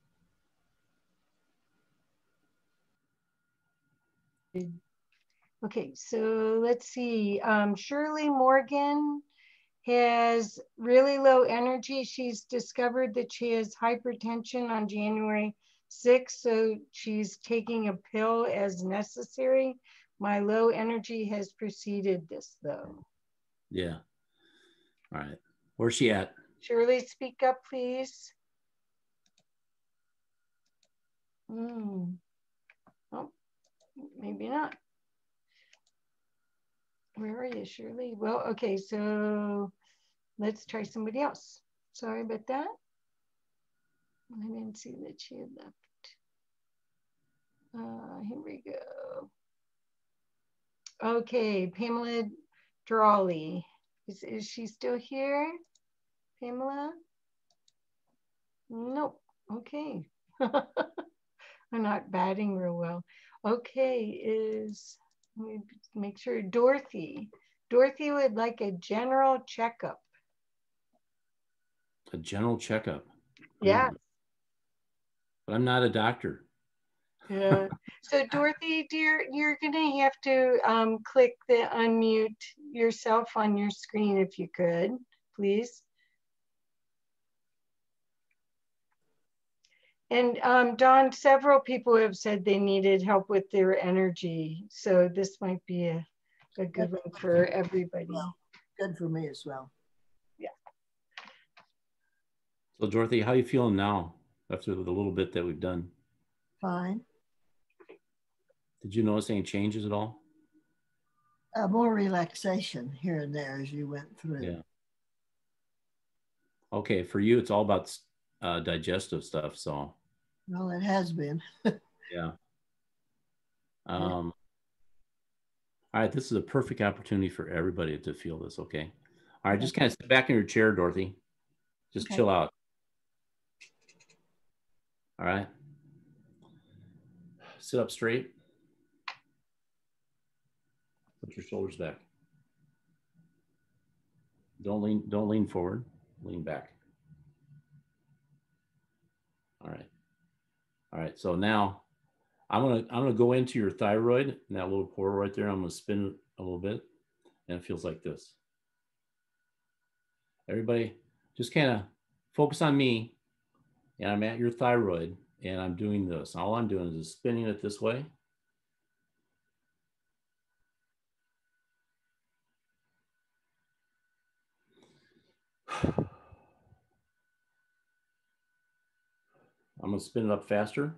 Okay, so let's see. Um, Shirley Morgan has really low energy. She's discovered that she has hypertension on January sixth, so she's taking a pill as necessary. My low energy has preceded this though. Yeah. All right. Where's she at? Shirley, speak up, please. Mm. Oh, maybe not. Where are you, Shirley? Well, okay, so let's try somebody else. Sorry about that. I didn't see that she had left. Uh, here we go. Okay, Pamela Drawley. Is, is she still here? Pamela? Nope. Okay. I'm not batting real well. Okay, is, let me make sure, Dorothy. Dorothy would like a general checkup. A general checkup. Yeah. Mm. But I'm not a doctor. Yeah. So Dorothy, dear, you're gonna have to um, click the unmute yourself on your screen if you could, please. And um, Don, several people have said they needed help with their energy. So this might be a, a good one for everybody. Well, good for me as well. Yeah. So Dorothy, how are you feeling now after the little bit that we've done? Fine. Did you notice any changes at all? Uh, more relaxation here and there as you went through. Yeah. Okay, for you, it's all about uh, digestive stuff. So. Well, it has been. Yeah. Um, all right, this is a perfect opportunity for everybody to feel this, okay? All right, Okay. just kind of sit back in your chair, Dorothy. Just Okay. chill out. All right. Sit up straight. Put your shoulders back. Don't lean, don't lean forward, lean back. All right. All right, so now I'm gonna I'm gonna go into your thyroid and that little pore right there. I'm gonna spin it a little bit, and it feels like this. Everybody, just kind of focus on me, and I'm at your thyroid, and I'm doing this. All I'm doing is spinning it this way. I'm gonna spin it up faster.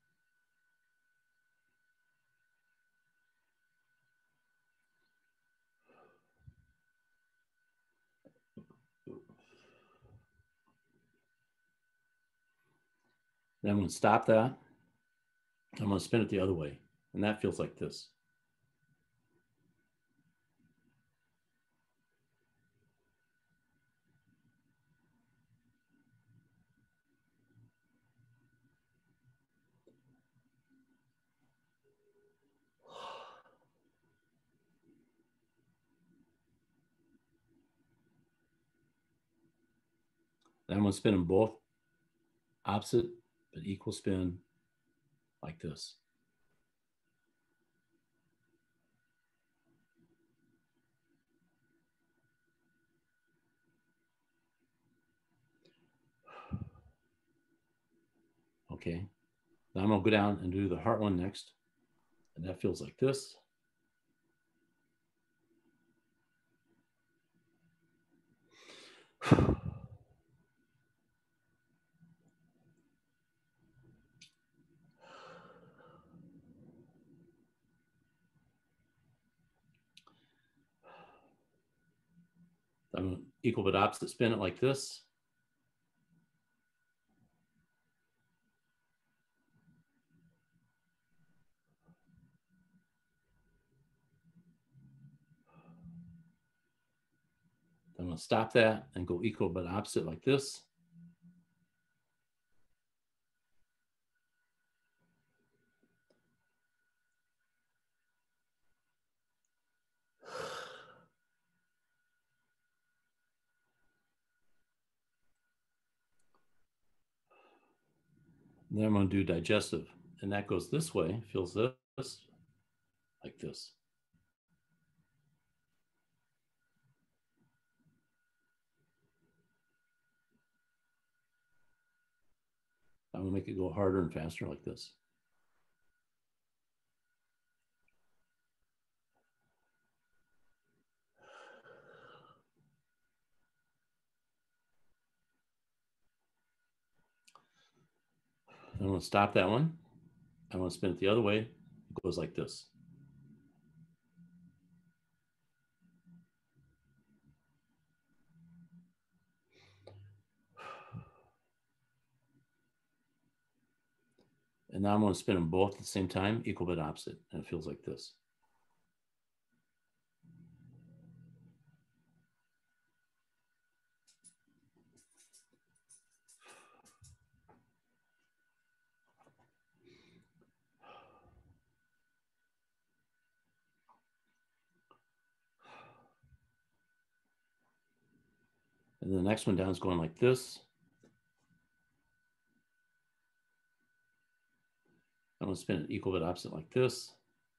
Then I'm gonna stop that. I'm gonna spin it the other way, and that feels like this. Then I'm gonna spin them both opposite but equal spin like this. Okay, now I'm gonna go down and do the heart one next, and that feels like this. I'm gonna equal but opposite spin it like this. I'm gonna stop that and go equal but opposite like this. And then I'm gonna do digestive, and that goes this way, feels this, like this. I'm gonna make it go harder and faster like this. I'm gonna stop that one. I'm gonna spin it the other way. It goes like this. And now I'm gonna spin them both at the same time, equal but opposite, and it feels like this. And the next one down is going like this. I'm going to spin it equal but opposite like this.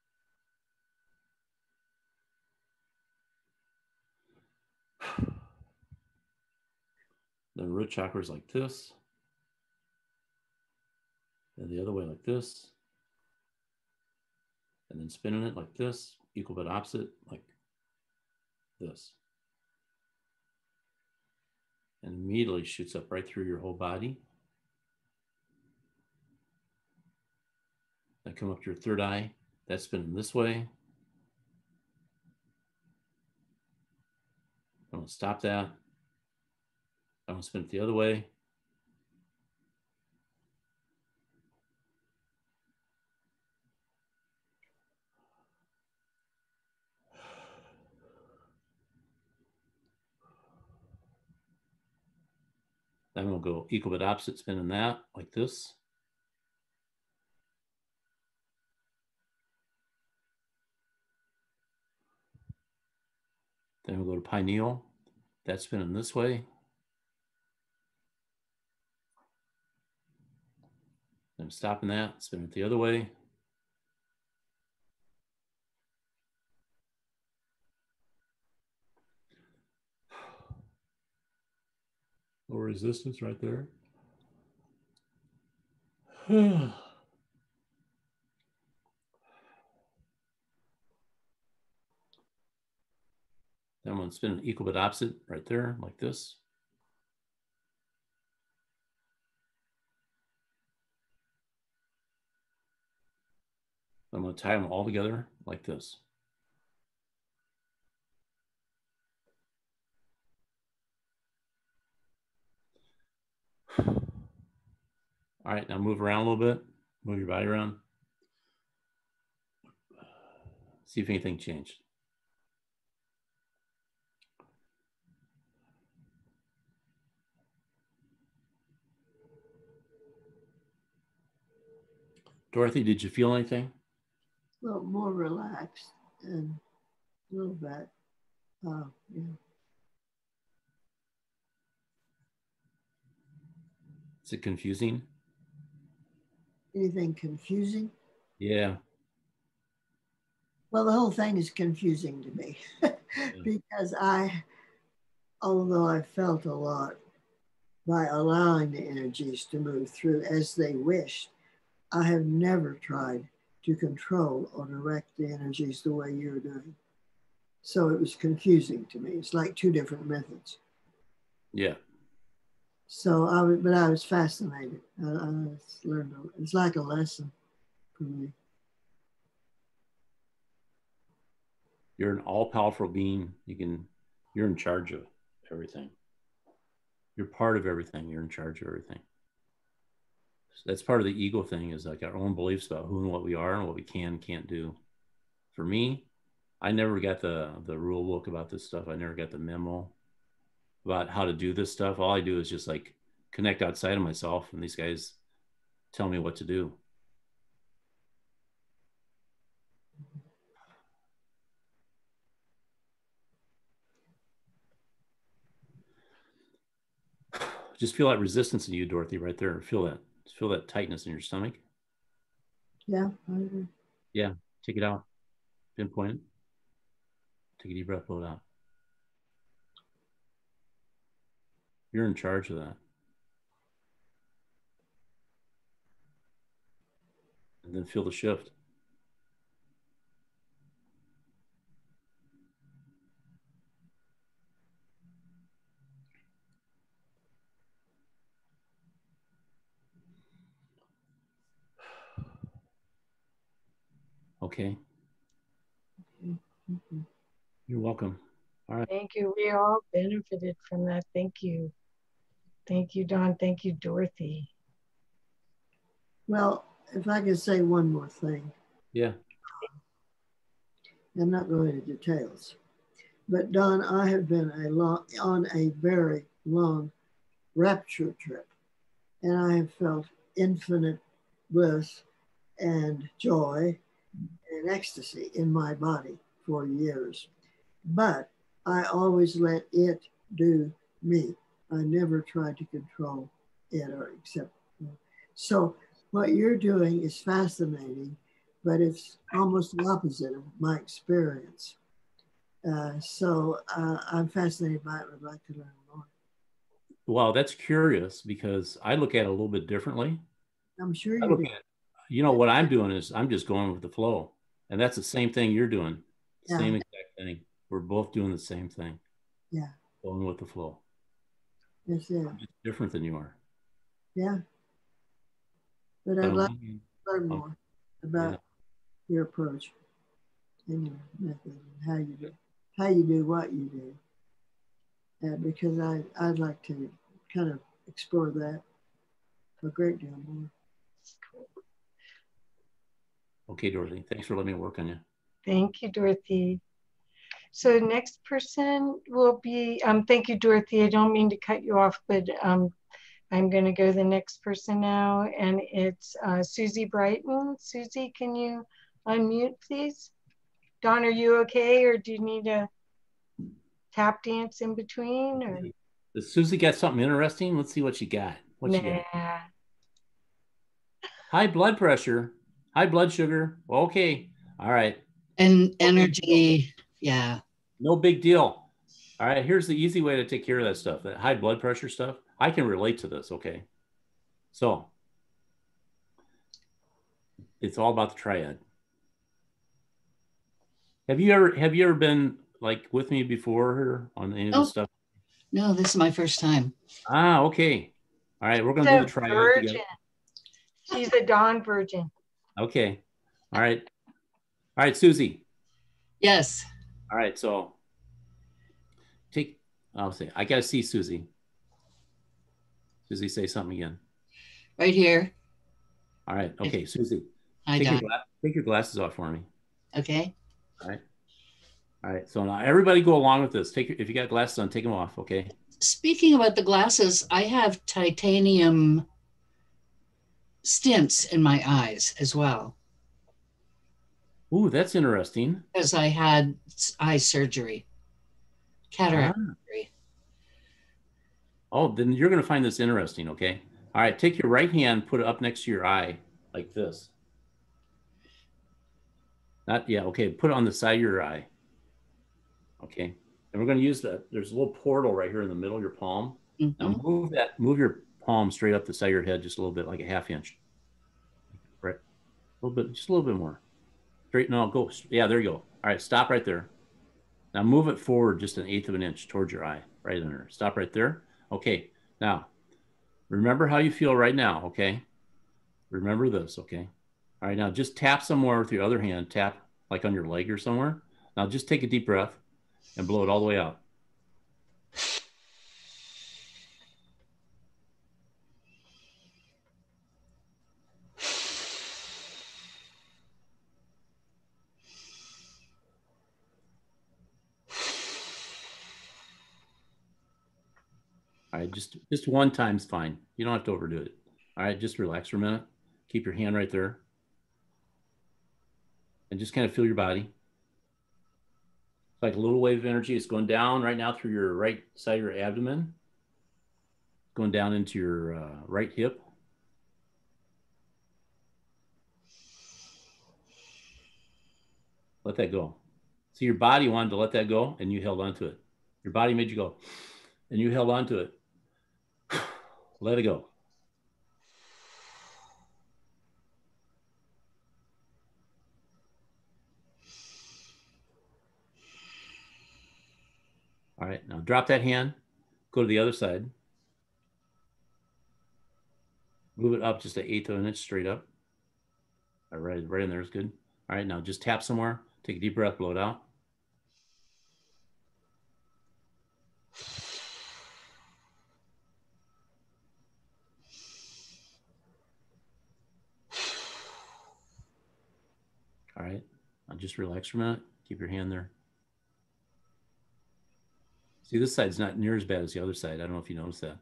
The root chakra is like this. And the other way like this. And then spinning it like this, equal but opposite, like this. And immediately shoots up right through your whole body. Then come up to your third eye. That's spinning this way. I'm going to stop that. I'm going to spin it the other way. Then we'll go equal but opposite, spinning that like this. Then we'll go to pineal. That's spinning this way. Then stopping that, spin it the other way. Low resistance right there. Then I'm going to spin an equal but opposite right there, like this. I'm going to tie them all together like this. All right, now move around a little bit. Move your body around. See if anything changed. Dorothy, did you feel anything? Well, more relaxed and a little bit. Uh, yeah. Is it confusing? Anything confusing? Yeah. Well, the whole thing is confusing to me because I, although I felt a lot by allowing the energies to move through as they wished, I have never tried to control or direct the energies the way you're doing. So it was confusing to me. It's like two different methods. Yeah. So I was, but I was fascinated. I, I learned, it's like a lesson for me. You're an all-powerful being. You can, you're in charge of everything. You're part of everything. You're in charge of everything. So that's part of the ego thing, is like our own beliefs about who and what we are and what we can and can't do. For me, I never got the, the rule book about this stuff. I never got the memo about how to do this stuff. All I do is just like connect outside of myself, and these guys tell me what to do. Just feel that resistance in you, Dorothy, right there. Feel that. Just feel that tightness in your stomach. Yeah, I agree. Yeah, take it out. Pinpoint it. Take a deep breath, blow it out. You're in charge of that. And then feel the shift. Okay. Mm-hmm. You're welcome. All right. Thank you. We all benefited from that. Thank you. Thank you, Don. Thank you, Dorothy. Well, if I could say one more thing. Yeah. I'm not going into details, but Don, I have been a long, on a very long rapture trip, and I have felt infinite bliss and joy and ecstasy in my body for years. But I always let it do me. I never tried to control it or accept. So what you're doing is fascinating, but it's almost the opposite of my experience. Uh, so uh, I'm fascinated by it. Would like to learn more. Well, that's curious because I look at it a little bit differently. I'm sure I you look do. at, you know, what I'm doing is I'm just going with the flow. And that's the same thing you're doing. Yeah. Same exact thing. We're both doing the same thing. Yeah. Going with the flow. That's it. I'm just different than you are. Yeah. But I'd But like I'm, to learn more about yeah. your approach and your method and how you do how you do what you do. Uh, because I, I'd like to kind of explore that a great deal more. Okay, Dorothy. Thanks for letting me work on you. Thank you, Dorothy. So next person will be, um, thank you, Dorothy. I don't mean to cut you off, but um, I'm going to go to the next person now, and it's uh, Susie Brighton. Susie, can you unmute, please? Don, are you okay, or do you need a tap dance in between? Or? Does Susie got something interesting? Let's see what she got. What nah. she got? High blood pressure, high blood sugar. Okay. All right. And energy. Yeah. No big deal. All right. Here's the easy way to take care of that stuff, that high blood pressure stuff. I can relate to this. Okay. So it's all about the triad. Have you ever, have you ever been like with me before on any of Oh, this stuff? No, this is my first time. Ah, okay. All right. We're going to do the triad virgin. together. She's a Don virgin. Okay. All right. All right, Susie. Yes. All right. So take, I'll say, I got to see Susie. Susie, say something again. Right here. All right. Okay, Susie. Hi, take, your Don. gla- take your glasses off for me. Okay. All right. All right. So now everybody go along with this. Take your, if you got glasses on, take them off. Okay. Speaking about the glasses, I have titanium stents in my eyes as well. Ooh, that's interesting. Because I had eye surgery, cataract Ah. surgery. Oh, then you're going to find this interesting. Okay. All right. Take your right hand, put it up next to your eye like this. Not, yeah. Okay. Put it on the side of your eye. Okay. And we're going to use that. There's a little portal right here in the middle of your palm. Mm-hmm. Now move that, move your palm straight up the side of your head just a little bit, like a half inch. Right. A little bit, just a little bit more. Straight, no, go. Yeah, there you go. All right, stop right there. Now move it forward just an eighth of an inch towards your eye, right in there. Stop right there. Okay. Now, remember how you feel right now, okay? Remember this, okay? All right, now just tap somewhere with your other hand. Tap like on your leg or somewhere. Now just take a deep breath and blow it all the way out. All right, just, just one time's fine. You don't have to overdo it. All right, just relax for a minute. Keep your hand right there. And just kind of feel your body. It's like a little wave of energy. It's going down right now through your right side of your abdomen. Going down into your uh, right hip. Let that go. So your body wanted to let that go and you held onto it. Your body made you go and you held onto it. Let it go. All right, now drop that hand, go to the other side. Move it up just an eighth of an inch straight up. All right, right in there is good. All right, now just tap somewhere, take a deep breath, blow it out. All right, now just relax for a minute, keep your hand there. See, this side's not near as bad as the other side. I don't know if you noticed that.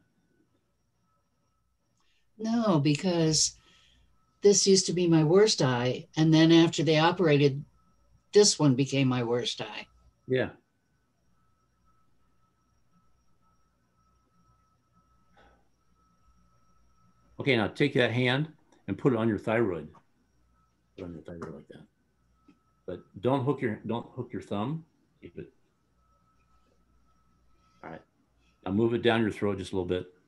No, because this used to be my worst eye. And then after they operated, this one became my worst eye. Yeah. Okay, now take that hand and put it on your thyroid. Put it on your thyroid like that. But don't hook your don't hook your thumb. Keep it. All right. Now move it down your throat just a little bit.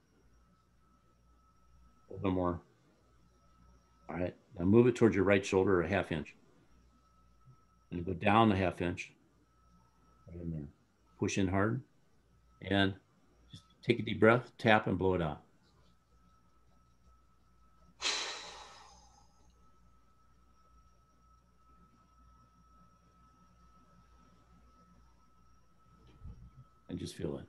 A little bit more. All right. Now move it towards your right shoulder a half inch. And go down a half inch. Right in there. Push in hard. And just take a deep breath, tap, and blow it out. And just feel it.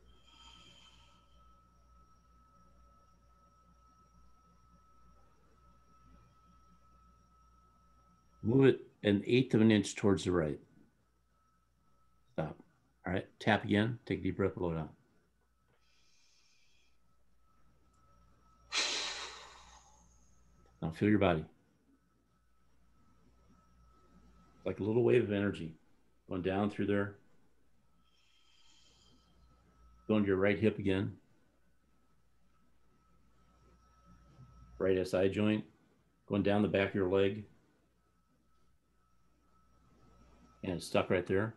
Move it an eighth of an inch towards the right. Stop. All right. Tap again. Take a deep breath, blow it out. Now feel your body. Like a little wave of energy going down through there. Going to your right hip again. Right S I joint. Going down the back of your leg. And it's stuck right there.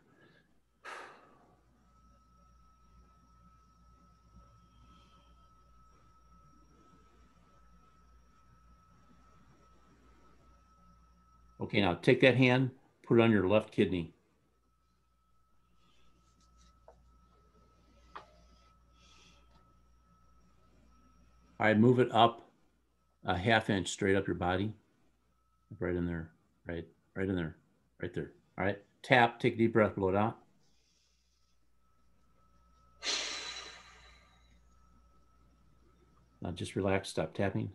Okay, now take that hand, put it on your left kidney. All right, move it up a half inch straight up your body. Right in there, right, right in there, right there. All right, tap, take a deep breath, blow it out. Now just relax, stop tapping.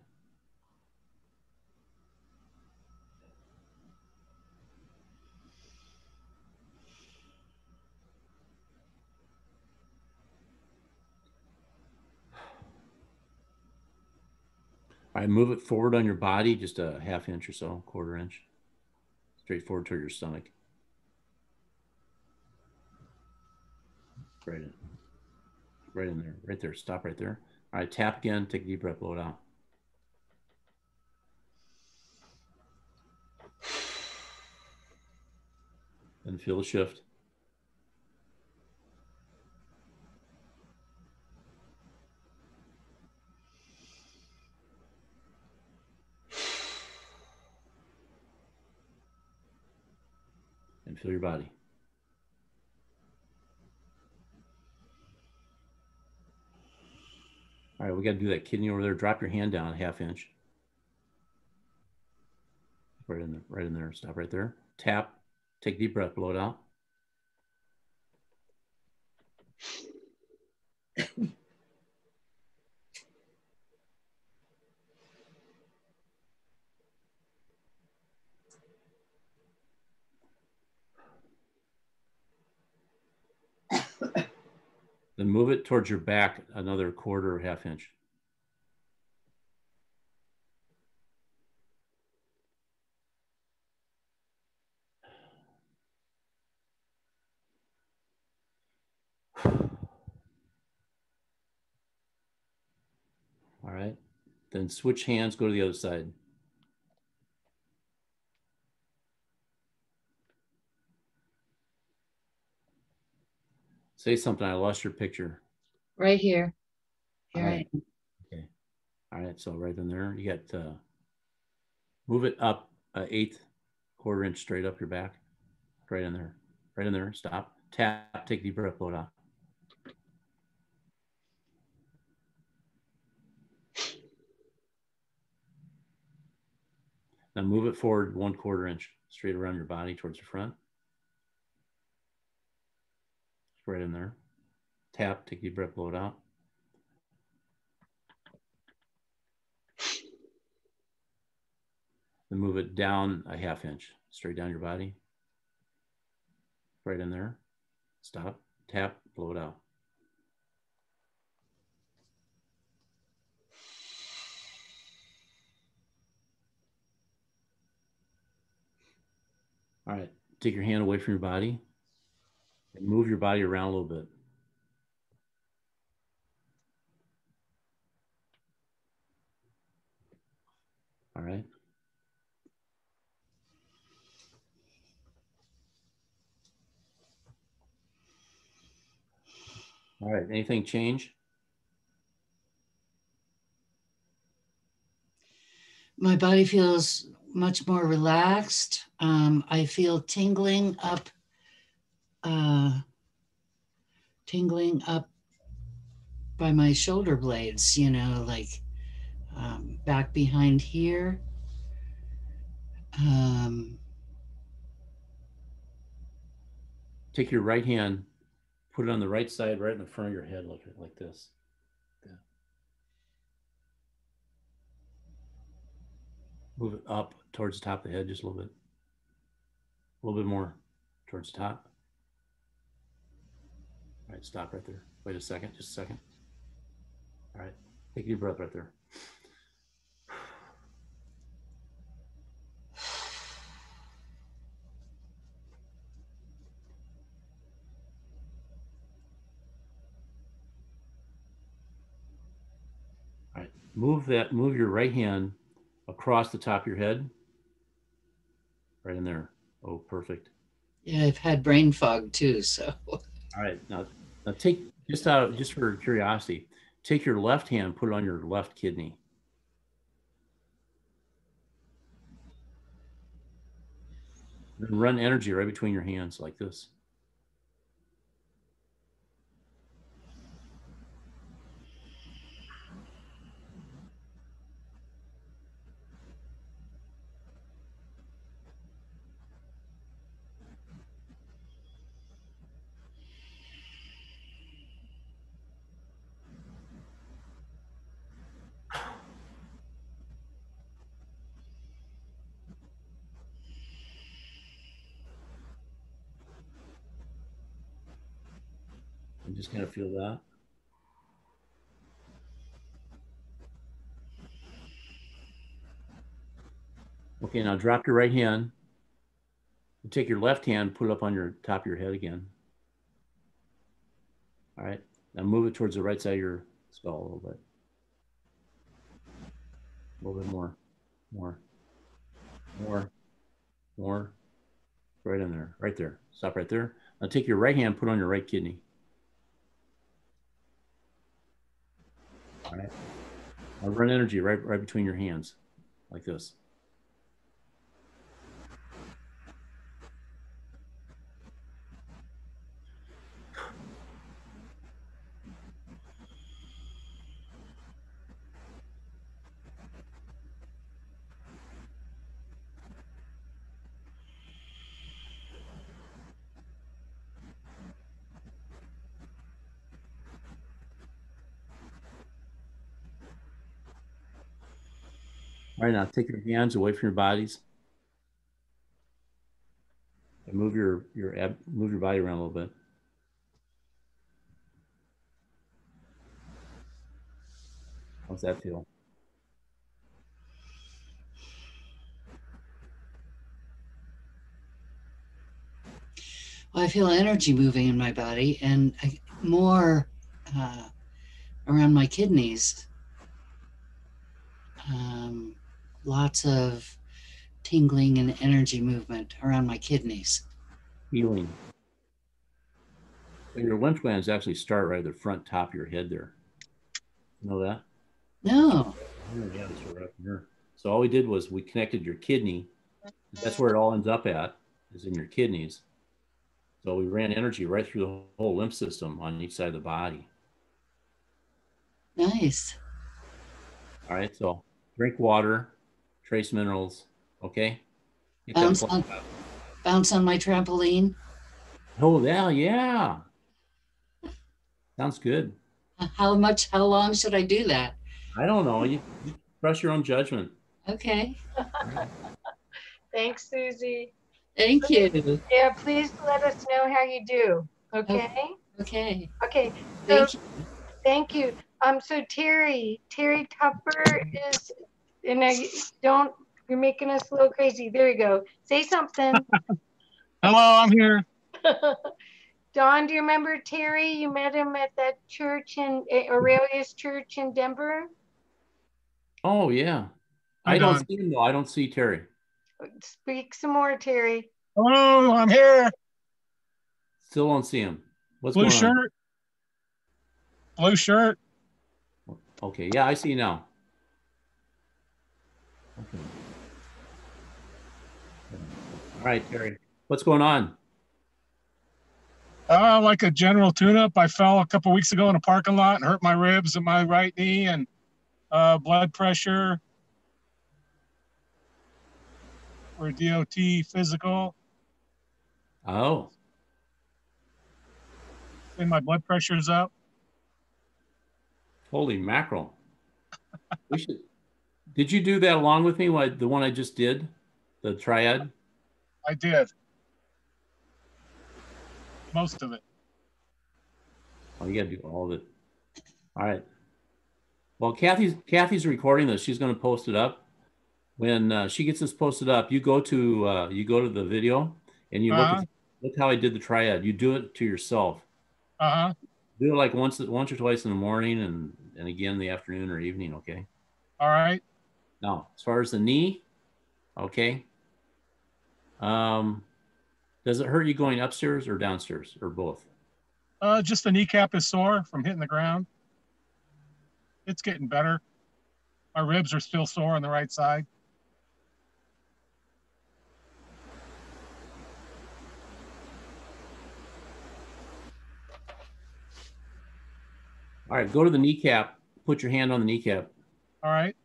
All right, move it forward on your body, just a half inch or so, quarter inch. Straight forward toward your stomach. Right in. Right in there, right there, stop right there. All right, tap again, take a deep breath, blow it out. And feel the shift. And feel your body. All right, we got to do that kidney over there. Drop your hand down a half inch. Right in there, right in there. Stop right there. Tap, take a deep breath, blow it out. Then move it towards your back another quarter or half inch. All right. Then switch hands, go to the other side. Say something. I lost your picture. Right here. Here All I right. am. Okay. All right. So right in there, you got uh, move it up an eighth, quarter inch straight up your back. Right in there. Right in there. Stop. Tap. Take a deep breath. Blow it out. Now move it forward one quarter inch straight around your body towards the front. Right in there. Tap. Take a deep breath. Blow it out. Then move it down a half inch, straight down your body. Right in there. Stop, tap, blow it out. All right, take your hand away from your body and move your body around a little bit. right. All right, anything change? My body feels much more relaxed. Um, I feel tingling up, uh, tingling up by my shoulder blades, you know, like um, back behind here. Um, Take your right hand, put it on the right side, right in the front of your head, like, like this. Yeah. Move it up towards the top of the head just a little bit. A little bit more towards the top. All right, stop right there. Wait a second, just a second. All right, take a deep breath right there. All right, move that, move your right hand across the top of your head. Right in there. Oh, perfect. yeah, I've had brain fog too, so. All right, now, now take, just out, just for curiosity, take your left hand, put it on your left kidney. Then run energy right between your hands like this. And just kind of feel that. Okay, now drop your right hand and take your left hand, put it up on your top of your head again. All right, now move it towards the right side of your skull a little bit. A little bit more, more, more, more. Right in there, right there. Stop right there. Now take your right hand, put it on your right kidney. All right. Now run energy right, right between your hands, like this. All right, now take your hands away from your bodies and move your your ab, move your body around a little bit. How's that feel? Well, I feel energy moving in my body and I, more uh, around my kidneys. Um, lots of tingling and energy movement around my kidneys. Healing. And your lymph glands actually start right at the front top of your head there. You know that? No. Yeah, that's right up here. So all we did was we connected your kidney. That's where it all ends up at, is in your kidneys. So we ran energy right through the whole lymph system on each side of the body. Nice. All right, so drink water, trace minerals, okay? Bounce on, bounce on my trampoline. Oh, yeah, yeah. Sounds good. How much, how long should I do that? I don't know. You, you trust your own judgment. Okay. Thanks, Susie. Thank you. Yeah, please let us know how you do. Okay. Okay. Okay. So, thank you. Thank you. Um. So Terry, Terry Tupper is, and I don't. You're making us a little crazy. There you go. Say something. Hello, I'm here. Don, do you remember Terry? You met him at that church in Aurelius Church in Denver. Oh yeah. I don't Don. see him though. I don't see Terry. Speak some more, Terry. Hello, I'm here. Still don't see him. What's Blue going shirt. Blue shirt. on? Okay, yeah, I see you now. Okay. All right, Terry. What's going on? Uh, like a general tune-up. I fell a couple weeks ago in a parking lot and hurt my ribs and my right knee, and uh, blood pressure for D O T physical. Oh, And my blood pressure's up. holy mackerel. We should. Did you do that along with me? What, the one I just did? The triad? I did. Most of it. Oh, you got to do all of it. All right. Well, Kathy's Kathy's recording this. She's going to post it up. When uh, she gets this posted up, you go to uh, you go to the video and you look Uh-huh. at look how I did the triad. You do it to yourself. Uh-huh. Do it like once once or twice in the morning and and again in the afternoon or evening. Okay. All right. Now, as far as the knee, okay. Um, does it hurt you going upstairs or downstairs or both? Uh, just the kneecap is sore from hitting the ground. It's getting better. My ribs are still sore on the right side. All right, go to the kneecap. Put your hand on the kneecap. All right.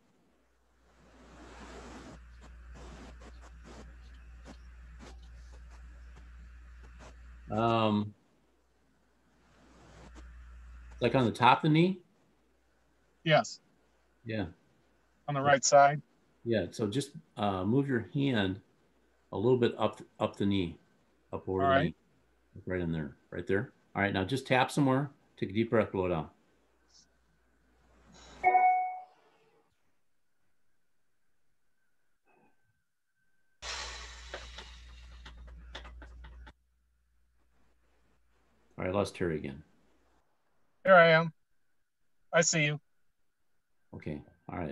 Um, like on the top of the knee? Yes. Yeah. On the right side. Yeah. So just uh, move your hand a little bit up up the knee, up over All the right. knee, right in there, right there. All right. Now just tap somewhere. Take a deep breath. Blow it out. All right. Lost Terry again. Here I am. I see you. Okay. All right.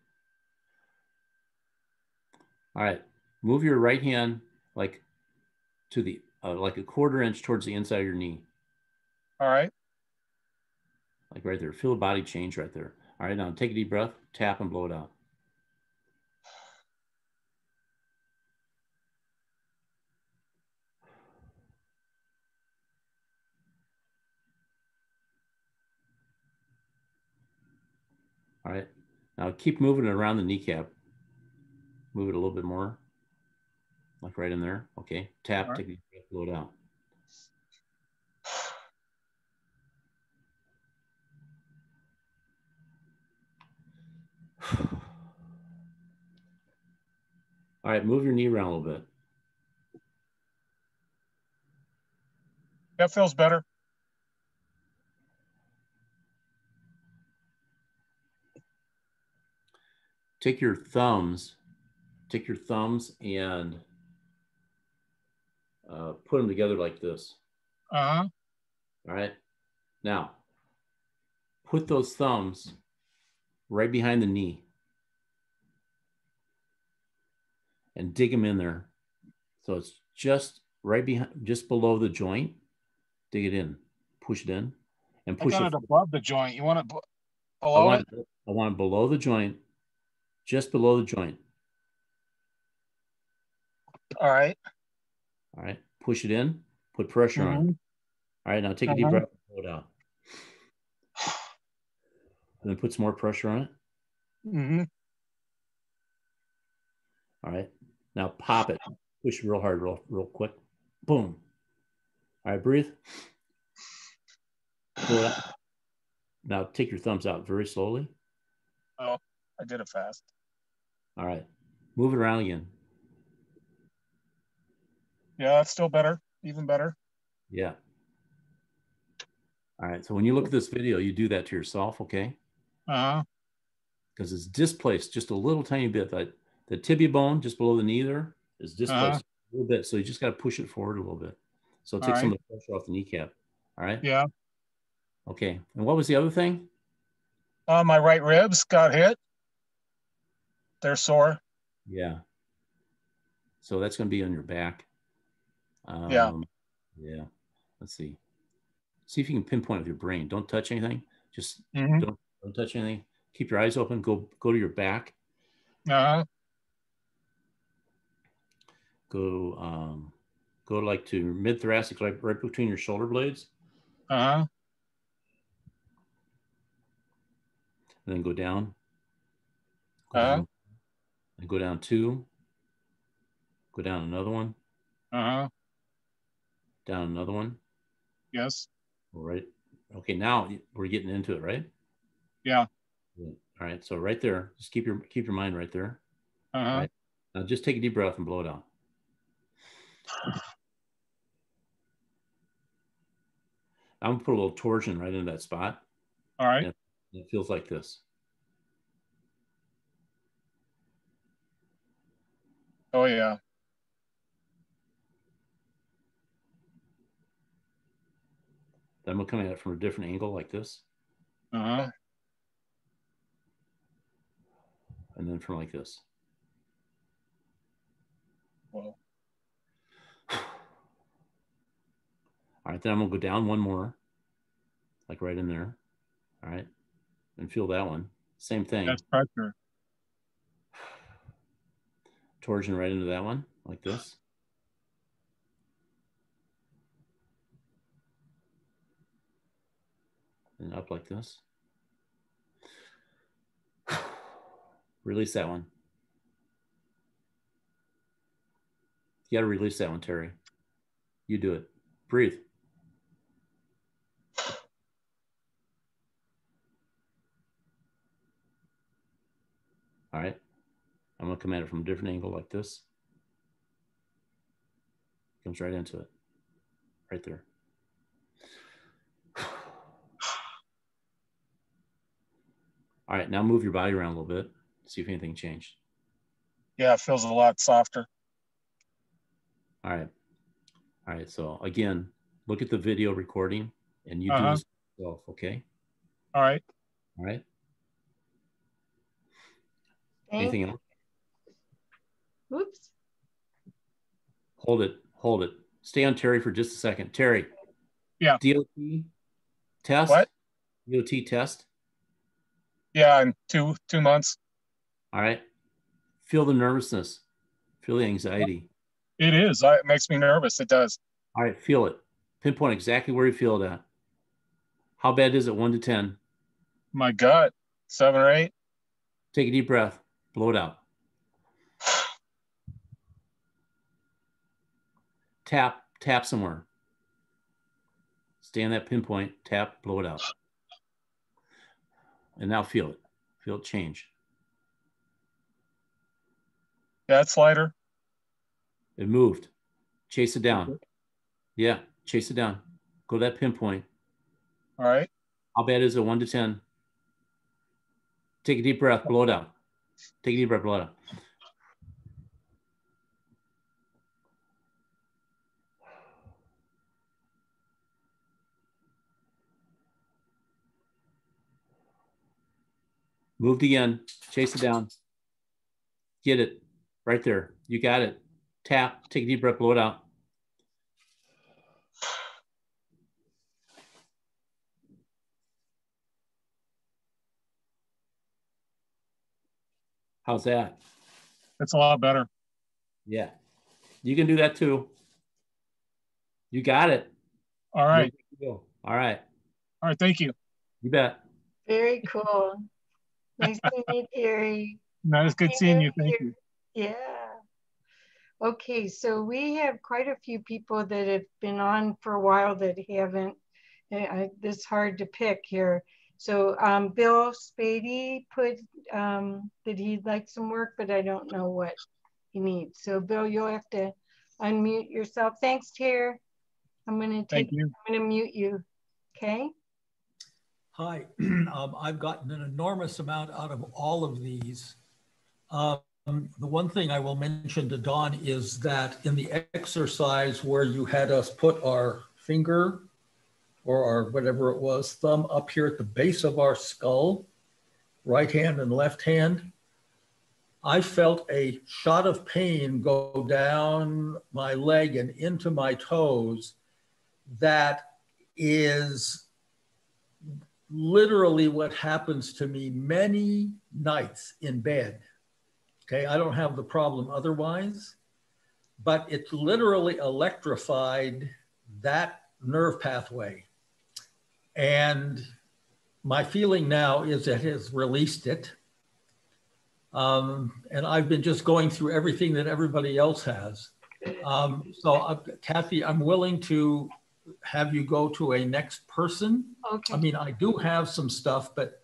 All right. Move your right hand like to the uh, like a quarter inch towards the inside of your knee. All right. Like right there. Feel the body change right there. All right. Now take a deep breath. Tap and blow it out. All right. Now keep moving it around the kneecap. Move it a little bit more. Like right in there. Okay. Tap, Right. take a deep breath, blow it out. All right. Move your knee around a little bit. That feels better. Take your thumbs, take your thumbs and uh, put them together like this. Uh-huh. All right. Now, put those thumbs right behind the knee and dig them in there. So it's just right behind, just below the joint. Dig it in, push it in, and I push got it. it above the joint. You want it b- I below want, it? I want it below the joint, just below the joint. All right. All right. Push it in, put pressure on it. Mhm. All right. Now take a deep Uh-huh. breath, blow it out. And then put some more pressure on it. Mm-hmm. All right. Now pop it. Push real hard, real, real quick. Boom. All right. Breathe. Blow it out. Now take your thumbs out very slowly. Oh, I did it fast. All right. Move it around again. Yeah, that's still better. Even better. Yeah. All right. So when you look at this video, you do that to yourself, okay? Uh-huh. Because it's displaced just a little tiny bit. That the tibia bone just below the knee there is displaced Uh-huh. a little bit. So you just got to push it forward a little bit. So All take some right. of the pressure off the kneecap. All right. Yeah. Okay. And what was the other thing? Uh, my right ribs got hit. they're sore. Yeah. So that's going to be on your back. Um, Yeah. Yeah. Let's see. See if you can pinpoint with your brain. Don't touch anything. Just Mm-hmm. don't, don't touch anything. Keep your eyes open. Go go to your back. Uh-huh. Go um, go like to mid thoracic, like right between your shoulder blades. Uh-huh. And then go down. Go Uh-huh. down. And go down two. Go down another one. Uh-huh. Down another one. Yes. All right. Okay, now we're getting into it, right? Yeah. All right. So right there, just keep your keep your mind right there. Uh-huh. All right. Now just take a deep breath and blow it out. I'm gonna put a little torsion right into that spot. All right. And it feels like this. Oh yeah. Then I'm gonna come at it from a different angle like this. Uh-huh. And then from like this. Well. All right, then I'm gonna go down one more, like right in there. All right, and feel that one. Same thing. That's pressure. Torsion right into that one, like this. And up like this. Release that one. You gotta release that one, Terry. You do it. Breathe. All right. I'm gonna come at it from a different angle like this. Comes right into it. Right there. All right, now move your body around a little bit. See if anything changed. Yeah, it feels a lot softer. All right. All right, so again, look at the video recording and you Uh-huh. do this yourself, okay? All right. All right. Thank Anything you. else? Oops. Hold it, hold it. Stay on Terry for just a second. Terry. Yeah. D O T test? What? D O T test? Yeah, in two two months. All right. Feel the nervousness. Feel the anxiety. It is. I, it makes me nervous. It does. All right, feel it. Pinpoint exactly where you feel it at. How bad is it, one to ten? My gut, seven or eight. Take a deep breath. Blow it out. Tap, tap somewhere. Stay on that pinpoint. Tap, blow it out. And now feel it. Feel it change. Yeah, it's lighter. It moved. Chase it down. Yeah, chase it down. Go to that pinpoint. All right. How bad is it, one to ten? Take a deep breath, blow it out. Take a deep breath, blow it out. Moved again. Chase it down. Get it. Right there. You got it. Tap. Take a deep breath. Blow it out. How's that? It's a lot better. Yeah. You can do that too. You got it. All right. All right. All right. Thank you. You bet. Very cool. Nice to meet you, Terry. That is good seeing you. Thank you. Yeah. Okay, so we have quite a few people that have been on for a while that haven't. Uh, this is hard to pick here. So um, Bill Spady put um, that he'd like some work, but I don't know what he needs. So Bill, you'll have to unmute yourself. Thanks, Terry. I'm going to take. Thank you. I'm going to mute you. Okay. Hi, um, I've gotten an enormous amount out of all of these. Um, the one thing I will mention to Don is that in the exercise where you had us put our finger or our whatever it was, thumb up here at the base of our skull, right hand and left hand, I felt a shot of pain go down my leg and into my toes that is literally what happens to me many nights in bed. Okay, I don't have the problem otherwise, but it literally electrified that nerve pathway. And my feeling now is it has released it. Um, and I've been just going through everything that everybody else has. Um, so, uh, Kathy, I'm willing to have you go to a next person. Okay. I mean, I do have some stuff, but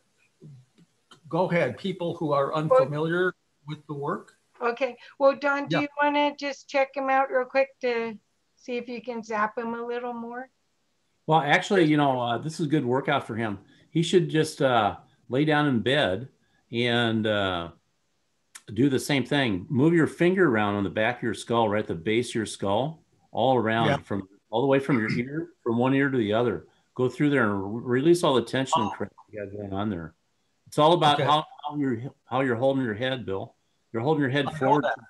go ahead. People who are unfamiliar with the work. Okay. Well, Don, do Yeah. you want to just check him out real quick to see if you can zap him a little more? Well, actually, you know, uh, this is a good workout for him. He should just uh, lay down in bed and uh, do the same thing. Move your finger around on the back of your skull, right at the base of your skull, all around, Yeah. from all the way from your ear, from one ear to the other. Go through there and re- release all the tension and crap you got going on there. It's all about Okay. how, how you're how you're holding your head, Bill. You're holding your head I know forward. that.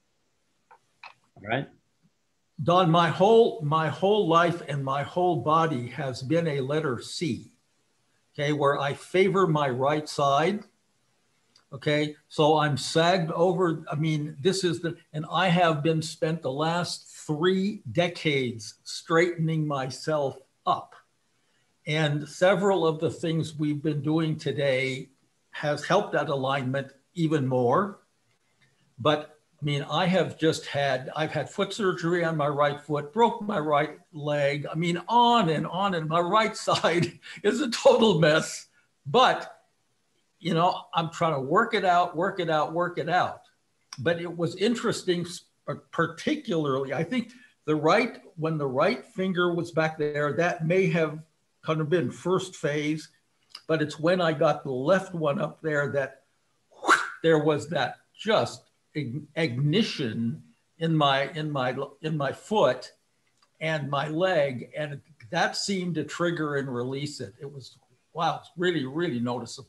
All right. Don, my whole my whole life and my whole body has been a letter C. Okay, where I favor my right side. Okay, so I'm sagged over. I mean, this is the, and I have been spent the last three decades straightening myself up. And several of the things we've been doing today has helped that alignment even more. But I mean, I have just had, I've had foot surgery on my right foot, broke my right leg. I mean, on and on, and my right side is a total mess. But you know, I'm trying to work it out, work it out, work it out. But it was interesting, particularly, I think the right, when the right finger was back there, that may have kind of been first phase, but it's when I got the left one up there that whoosh, there was that just ignition in my, in my, in my foot and my leg. And that seemed to trigger and release it. It was, wow, it's really, really noticeable.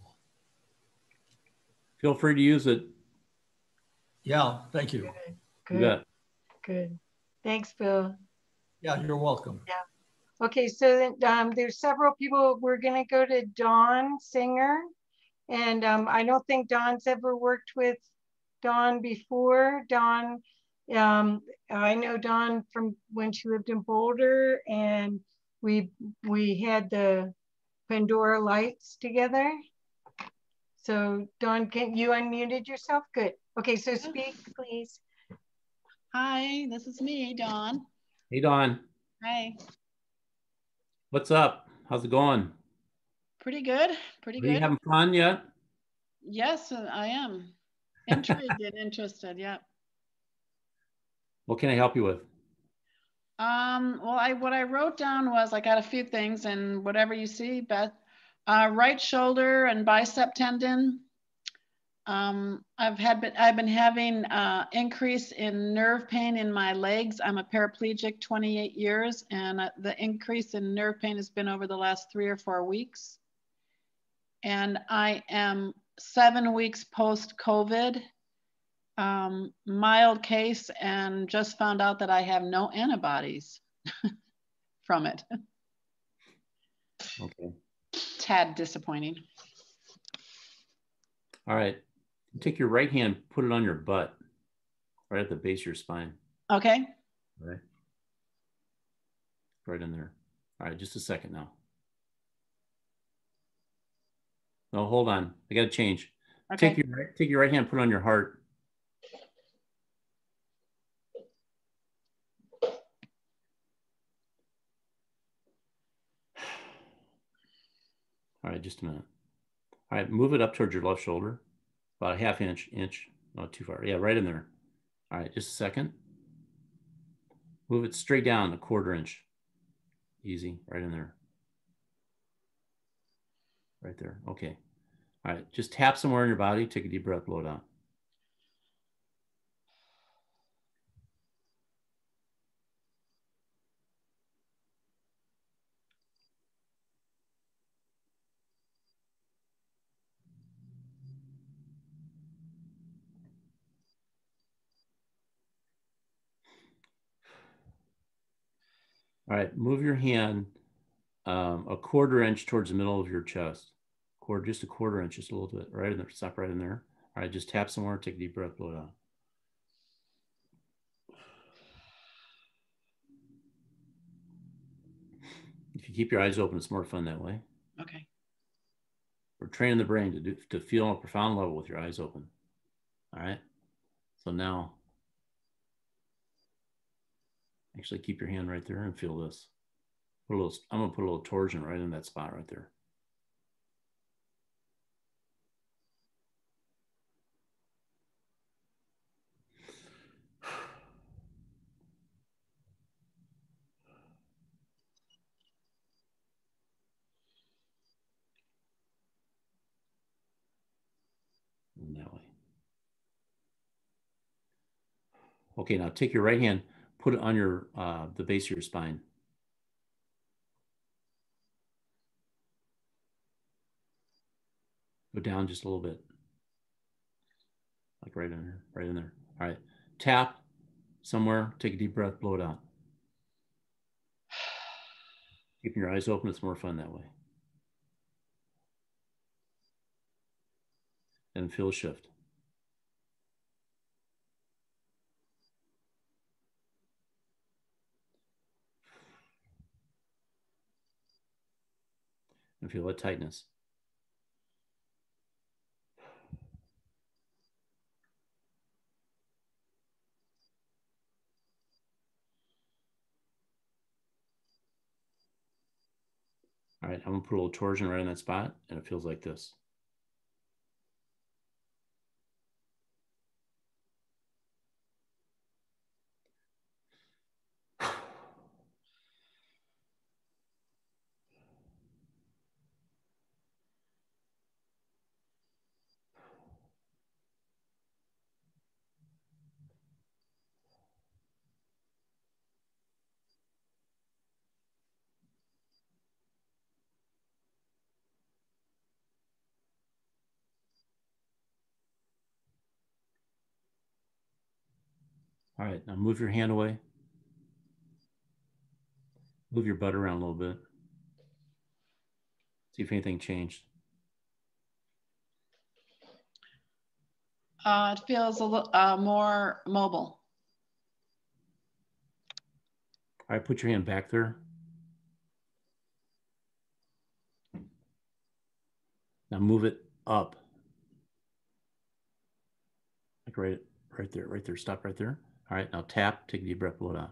Feel free to use it. Yeah, thank you. Good. You bet. Good. Thanks, Bill. Yeah, you're welcome. Yeah. Okay, so then, um, there's several people. We're going to go to Dawn Singer. And um, I don't think Dawn's ever worked with Dawn before. Dawn, um, I know Dawn from when she lived in Boulder, and we, we had the Pandora lights together. So Dawn, can you unmuted yourself? Good. Okay, so speak, please. Hi, this is me, Dawn. Hey, Dawn. Hi. What's up? How's it going? Pretty good. Pretty Are good. you having fun yet? Yes, I am. Intrigued and interested. Yeah. What can I help you with? Um. Well, I what I wrote down was I got a few things, and whatever you see, Beth. Uh, right shoulder and bicep tendon. Um, I've had been, I've been having uh, increase in nerve pain in my legs. I'm a paraplegic, twenty-eight years, and uh, the increase in nerve pain has been over the last three or four weeks. And I am seven weeks post-COVID, um, mild case, and just found out that I have no antibodies from it. Okay. Tad disappointing. All right. Take your right hand, put it on your butt, right at the base of your spine. Okay. All right. Right in there. All right, just a second now. No, hold on. I got to change. Okay. Take your right, take your right hand, put it on your heart. All right, just a minute. All right, move it up towards your left shoulder, about a half inch, inch, not too far. Yeah, right in there. All right, just a second. Move it straight down a quarter inch. Easy, right in there. Right there, okay. All right, just tap somewhere in your body, take a deep breath, blow it out. All right, move your hand um, a quarter inch towards the middle of your chest. Quarter, just a quarter inch, just a little bit, right in there, stop right in there. All right, just tap somewhere, take a deep breath, blow it out. If you keep your eyes open, it's more fun that way. Okay. We're training the brain to do, to feel on a profound level with your eyes open. All right. So now, actually keep your hand right there and feel this. Put a little, I'm gonna put a little torsion right in that spot right there. And that way. Okay, now take your right hand, put it on your uh, the base of your spine. Go down just a little bit. Like right in there, right in there. All right, tap somewhere, take a deep breath, blow it out. Keeping your eyes open, it's more fun that way. And feel a shift. And feel that tightness. All right, I'm gonna put a little torsion right in that spot, and it feels like this. All right, now move your hand away. Move your butt around a little bit. See if anything changed. Uh, it feels a little uh, more mobile. All right, put your hand back there. Now move it up. Like right, right there, right there. Stop right there. All right, now tap, take a deep breath, blow it out.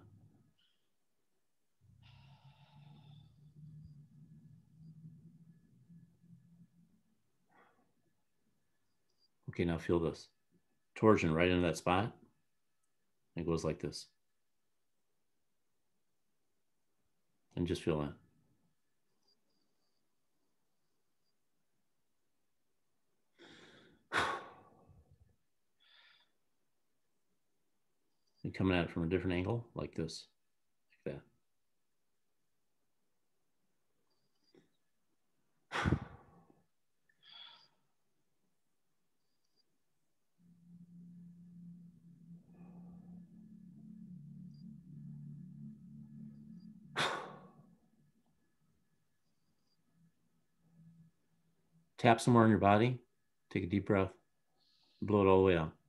Okay, now feel this. Torsion right into that spot. It goes like this. And just feel that. And coming at it from a different angle, like this, like that. Tap somewhere in your body, take a deep breath, blow it all the way out.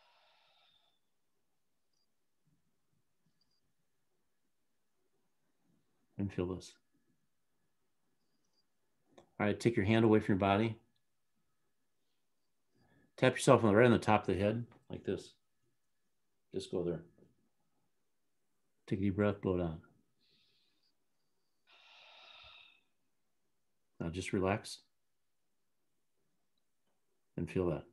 And feel this. All right, take your hand away from your body. Tap yourself on the right on the top of the head, like this. Just go there. Take a deep breath, blow it out. Now just relax. And feel that.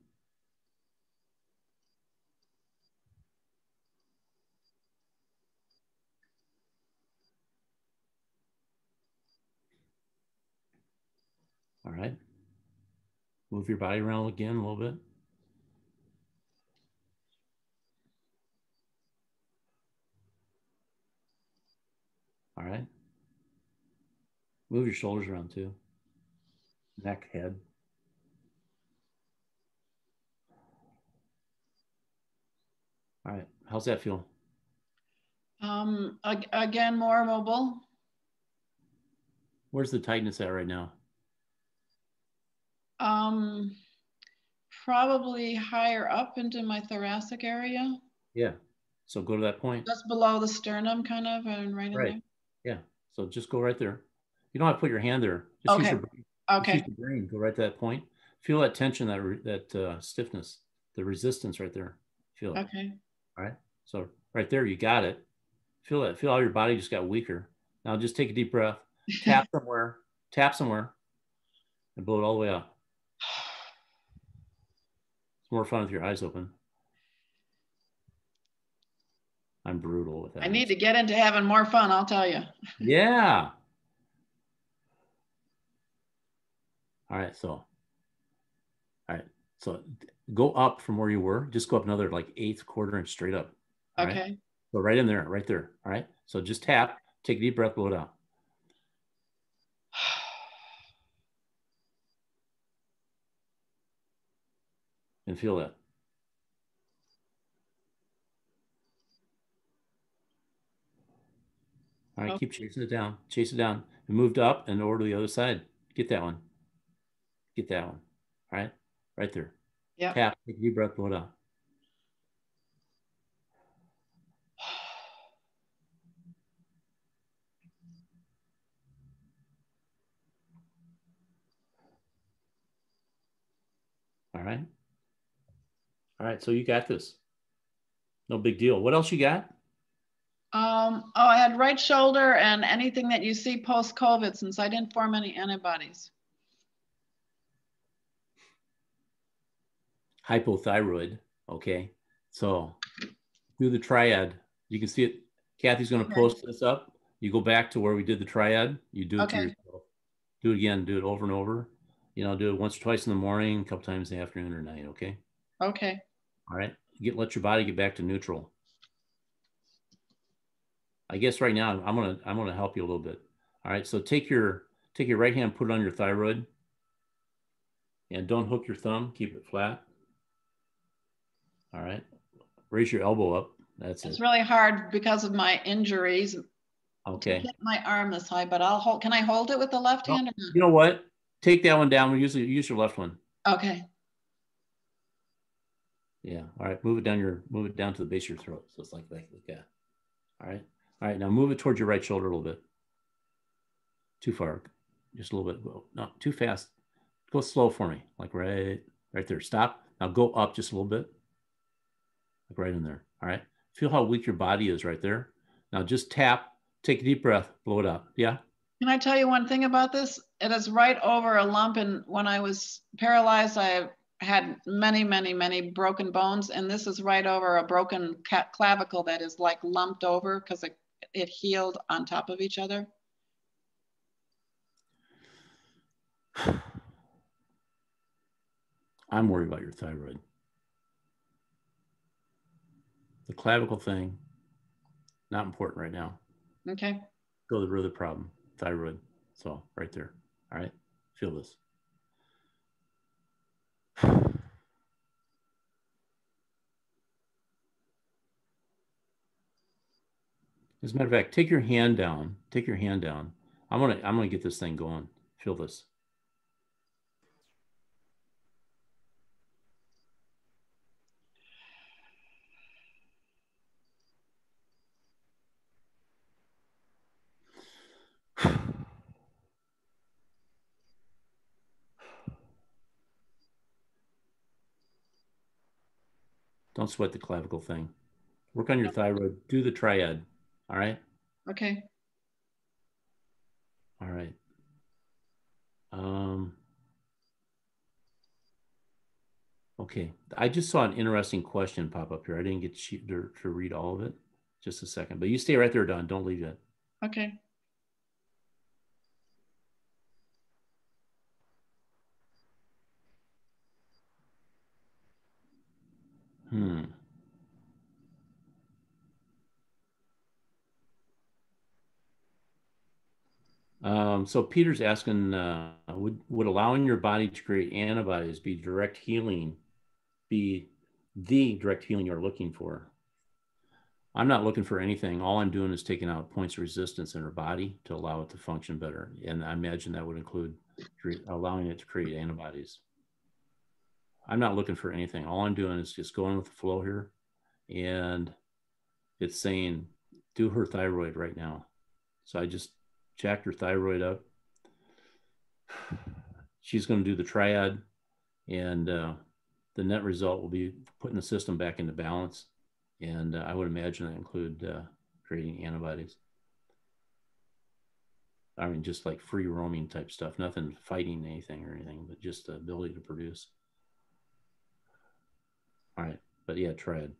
All right. Move your body around again a little bit. All right. Move your shoulders around too. Neck, head. All right. How's that feel? Um, ag again, more mobile. Where's the tightness at right now? Um, probably higher up into my thoracic area. Yeah. So go to that point. Just below the sternum, kind of, and right in Right. there. Yeah. So just go right there. You don't have to put your hand there. Just Okay. use your brain. Okay. Just use your brain. Go right to that point. Feel that tension, that that uh, stiffness, the resistance right there. Feel it. Okay. All right. So right there, you got it. Feel it. Feel how your body just got weaker. Now just take a deep breath. Tap somewhere. Tap somewhere. And blow it all the way out. It's more fun with your eyes open. I'm brutal with that. I need to get into having more fun, I'll tell you. Yeah. All right. So, all right. So go up from where you were. Just go up another like eighth quarter inch straight up. All Okay. Right? So right in there, right there. All right. So just tap, take a deep breath, blow it out. And feel that. All right, Okay. keep chasing it down. Chase it down. And moved up and over to the other side. Get that one. Get that one. All right. Right there. Yeah. Tap, take a deep breath, blow it out. All right. All right. So you got this. No big deal. What else you got? Um, oh, I had right shoulder and anything that you see post-COVID since I didn't form any antibodies. Hypothyroid. Okay. So do the triad. You can see it. Kathy's going to Okay. post this up. You go back to where we did the triad. You do it Okay. to yourself. Do it again. Do it over and over. You know, do it once or twice in the morning, a couple times in the afternoon or night. Okay. Okay. All right. Get let your body get back to neutral. I guess right now I'm gonna I'm gonna help you a little bit. All right. So take your take your right hand, put it on your thyroid, and don't hook your thumb. Keep it flat. All right. Raise your elbow up. That's It's it. really hard because of my injuries Okay. to hit my arm this high, but I'll hold. Can I hold it with the left Well, hand or not? you know what? Take that one down. We usually use your left one. Okay. Yeah. All right. Move it down your move it down to the base of your throat. So it's like like that. All right. All right. Now move it towards your right shoulder a little bit. Too far. Just a little bit. No, too fast. Go slow for me. Like right, right there. Stop. Now go up just a little bit. Like right in there. All right. Feel how weak your body is right there. Now just tap. Take a deep breath. Blow it out. Yeah. Can I tell you one thing about this? It is right over a lump, and when I was paralyzed, I had many, many, many broken bones, and this is right over a broken clavicle that is like lumped over because it, it healed on top of each other. I'm worried about your thyroid. The clavicle thing, not important right now. Okay. Go to the root of the problem, thyroid. So right there. All right. Feel this. As a matter of fact, take your hand down. Take your hand down. I'm gonna I'm gonna get this thing going. Feel this. Don't sweat the clavicle thing. Work on your thyroid. Do the triad. All right. Okay. All right. Um, okay. I just saw an interesting question pop up here. I didn't get to, to, to read all of it. Just a second. But you stay right there, Don. Don't leave yet. Okay. Hmm. Um, so Peter's asking, uh, would, would allowing your body to create antibodies be direct healing, be the direct healing you're looking for? I'm not looking for anything. All I'm doing is taking out points of resistance in her body to allow it to function better. And I imagine that would include allowing it to create antibodies. I'm not looking for anything. All I'm doing is just going with the flow here. And it's saying, do her thyroid right now. So I just jacked her thyroid up. She's going to do the triad. And uh, the net result will be putting the system back into balance. And uh, I would imagine that include uh, creating antibodies. I mean, just like free roaming type stuff, nothing fighting anything or anything, but just the ability to produce. All right, but yeah, try it.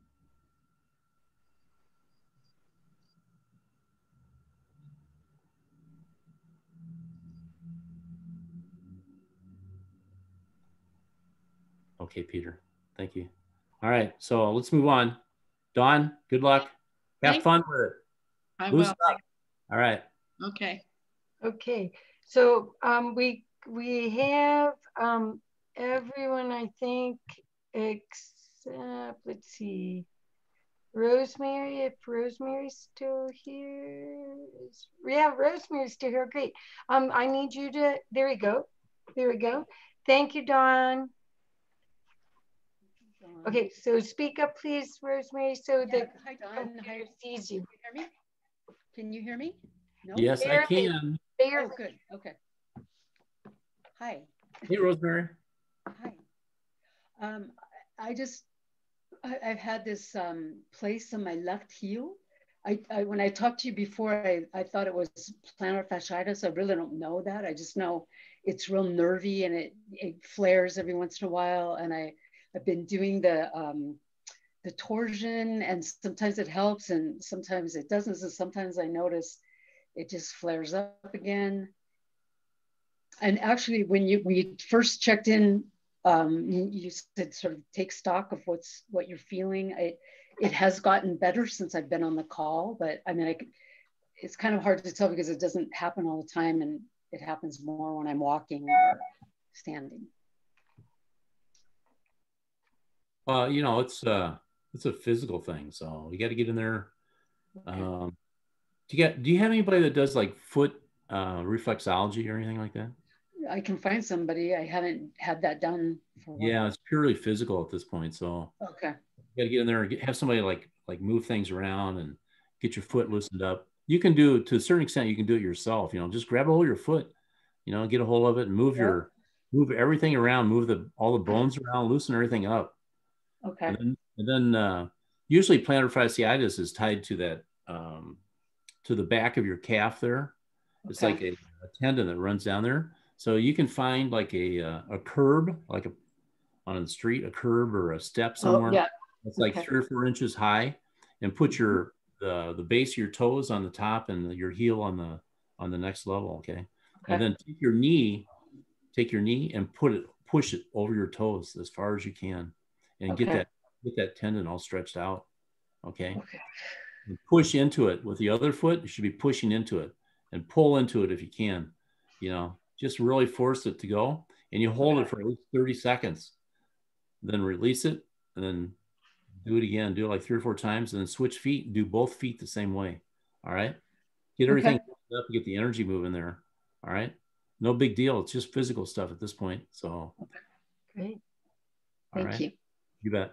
Okay, Peter, thank you. All right, so let's move on. Dawn, good luck. Have Thanks. fun with it. I Loosen will. up. All right. Okay. Okay, so um, we we have um, everyone, I think, except, let's see, Rosemary, if Rosemary's still here. Is, yeah, Rosemary's still here, great. Um, I need you to, there we go, there we go. Thank you, Dawn. Okay, so speak up, please, Rosemary, so Yeah, that hi, Dawn. Hi. sees you. Can you hear me? Can you hear me? No? Yes, I can. Oh, good. Okay. Hi. Hey, Rosemary. Hi. Um, I just, I, I've had this um, place on my left heel. I, I when I talked to you before, I, I thought it was plantar fasciitis. I really don't know that. I just know it's real nervy and it, it flares every once in a while. And I, I've been doing the um, the torsion, and sometimes it helps and sometimes it doesn't. So sometimes I notice it just flares up again. And actually, when you when you first checked in, um, you, you said sort of take stock of what's what you're feeling. It it has gotten better since I've been on the call, but I mean, I, it's kind of hard to tell because it doesn't happen all the time, and it happens more when I'm walking or standing. Uh, you know, it's uh, it's a physical thing, so you got to get in there. Okay. Um, do you get? Do you have anybody that does like foot uh, reflexology or anything like that? I can find somebody. I haven't had that done for a while. Yeah, it's purely physical at this point. So Okay. you got to get in there and get, have somebody like like move things around and get your foot loosened up. You can do to a certain extent. You can do it yourself. You know, just grab a hold of your foot. You know, get a hold of it and move Yep. your move everything around. Move the all the bones around. Loosen everything up. Okay. And then, and then uh, usually plantar fasciitis is tied to that um, to the back of your calf there. It's Okay. like a, a tendon that runs down there. So you can find like a uh, a curb, like a on the street, a curb or a step somewhere. Oh, yeah. It's like Okay. three or four inches high, and put your the the base of your toes on the top and your heel on the on the next level. Okay, Okay. and then take your knee, take your knee and put it push it over your toes as far as you can, and Okay. get that get that tendon all stretched out. Okay. Okay. And push into it with the other foot. You should be pushing into it and pull into it if you can. You know, just really force it to go, and you hold Okay. it for at least thirty seconds. Then release it, and then do it again. Do it like three or four times, and then switch feet. Do both feet the same way. All right. Get everything Okay. up, get the energy moving there. All right. No big deal. It's just physical stuff at this point. So. Okay. Great. All Thank right. you. You bet.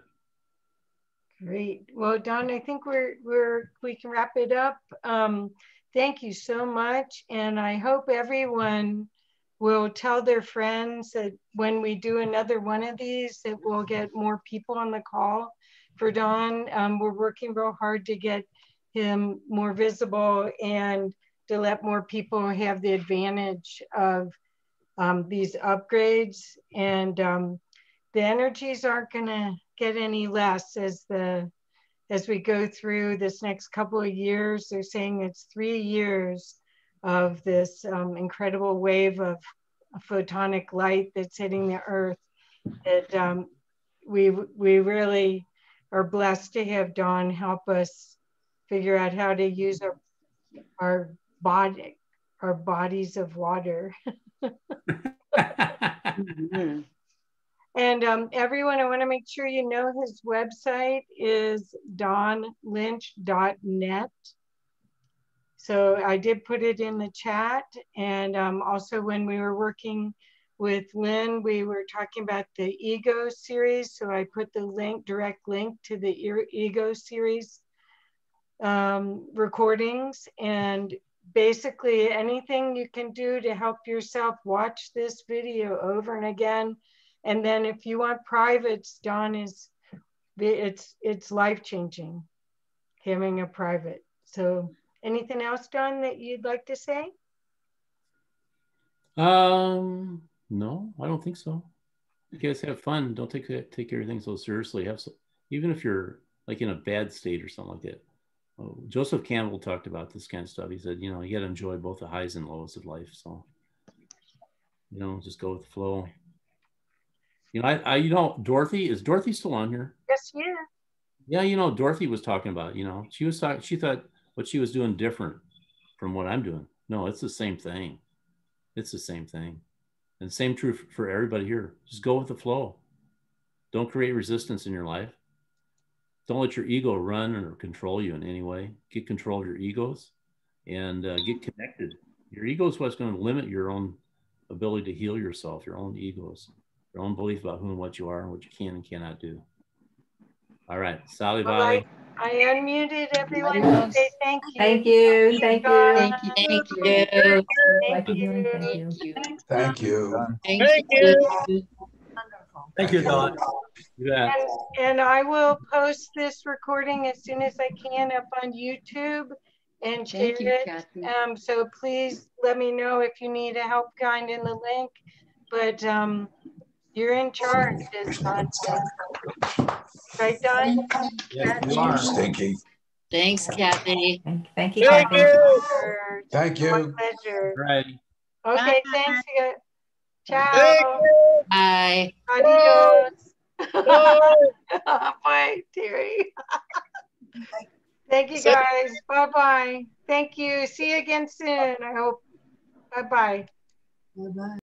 Great. Well, Don, I think we're we're we can wrap it up. Um, thank you so much, and I hope everyone will tell their friends that when we do another one of these, that we'll get more people on the call for Don. Um, we're working real hard to get him more visible and to let more people have the advantage of um, these upgrades. And um, the energies aren't going to get any less as the as we go through this next couple of years. They're saying it's three years of this um, incredible wave of photonic light that's hitting the earth. That um, we we really are blessed to have Don help us figure out how to use our our body our bodies of water. Mm-hmm. And um, everyone, I want to make sure you know his website is don lynch dot net. So I did put it in the chat. And um, also when we were working with Lynn, we were talking about the ego series. So I put the link, direct link to the ego series um, recordings. And basically anything you can do to help yourself, watch this video over and again. And then if you want privates, Don is, it's, it's life-changing having a private. So anything else, Don, that you'd like to say? Um, no, I don't think so. You guys have fun. Don't take take everything so seriously. Have some, even if you're like in a bad state or something like that. Oh, Joseph Campbell talked about this kind of stuff. He said, you know, you got to enjoy both the highs and lows of life. So, you know, just go with the flow. You know, I, I you know, Dorothy, is Dorothy still on here? Yes, yeah. Yeah, you know, Dorothy was talking about, you know, she was talking, she thought what she was doing different from what I'm doing. No, it's the same thing. It's the same thing. And same true for everybody here. Just go with the flow. Don't create resistance in your life. Don't let your ego run or control you in any way. Get control of your egos and uh, get connected. Your ego is what's going to limit your own ability to heal yourself, your own egos, your own belief about who and what you are and what you can and cannot do. All right, Sally Well, Valley. I, I unmuted everyone to say thank you. Thank you. Thank you. Thank you. Thank you. Thank you. Thank you. Thank you. Thank you. Thank you, Don. Yeah. And, and I will post this recording as soon as I can up on YouTube and share Thank you, it. Kathy. Um, so please let me know if you need a help guide in the link. But um, you're in charge, as Don said. Right, Don? Yes, you are. Stinky. Thanks, Kathy. Thank, thank you, Kathy. Thank you. My pleasure. Right. Okay, thanks. You guys. Ciao. Bye. Adios. Bye, Terry. Thank you, guys. Bye-bye. Thank you. See you again soon, I hope. Bye-bye. Bye-bye.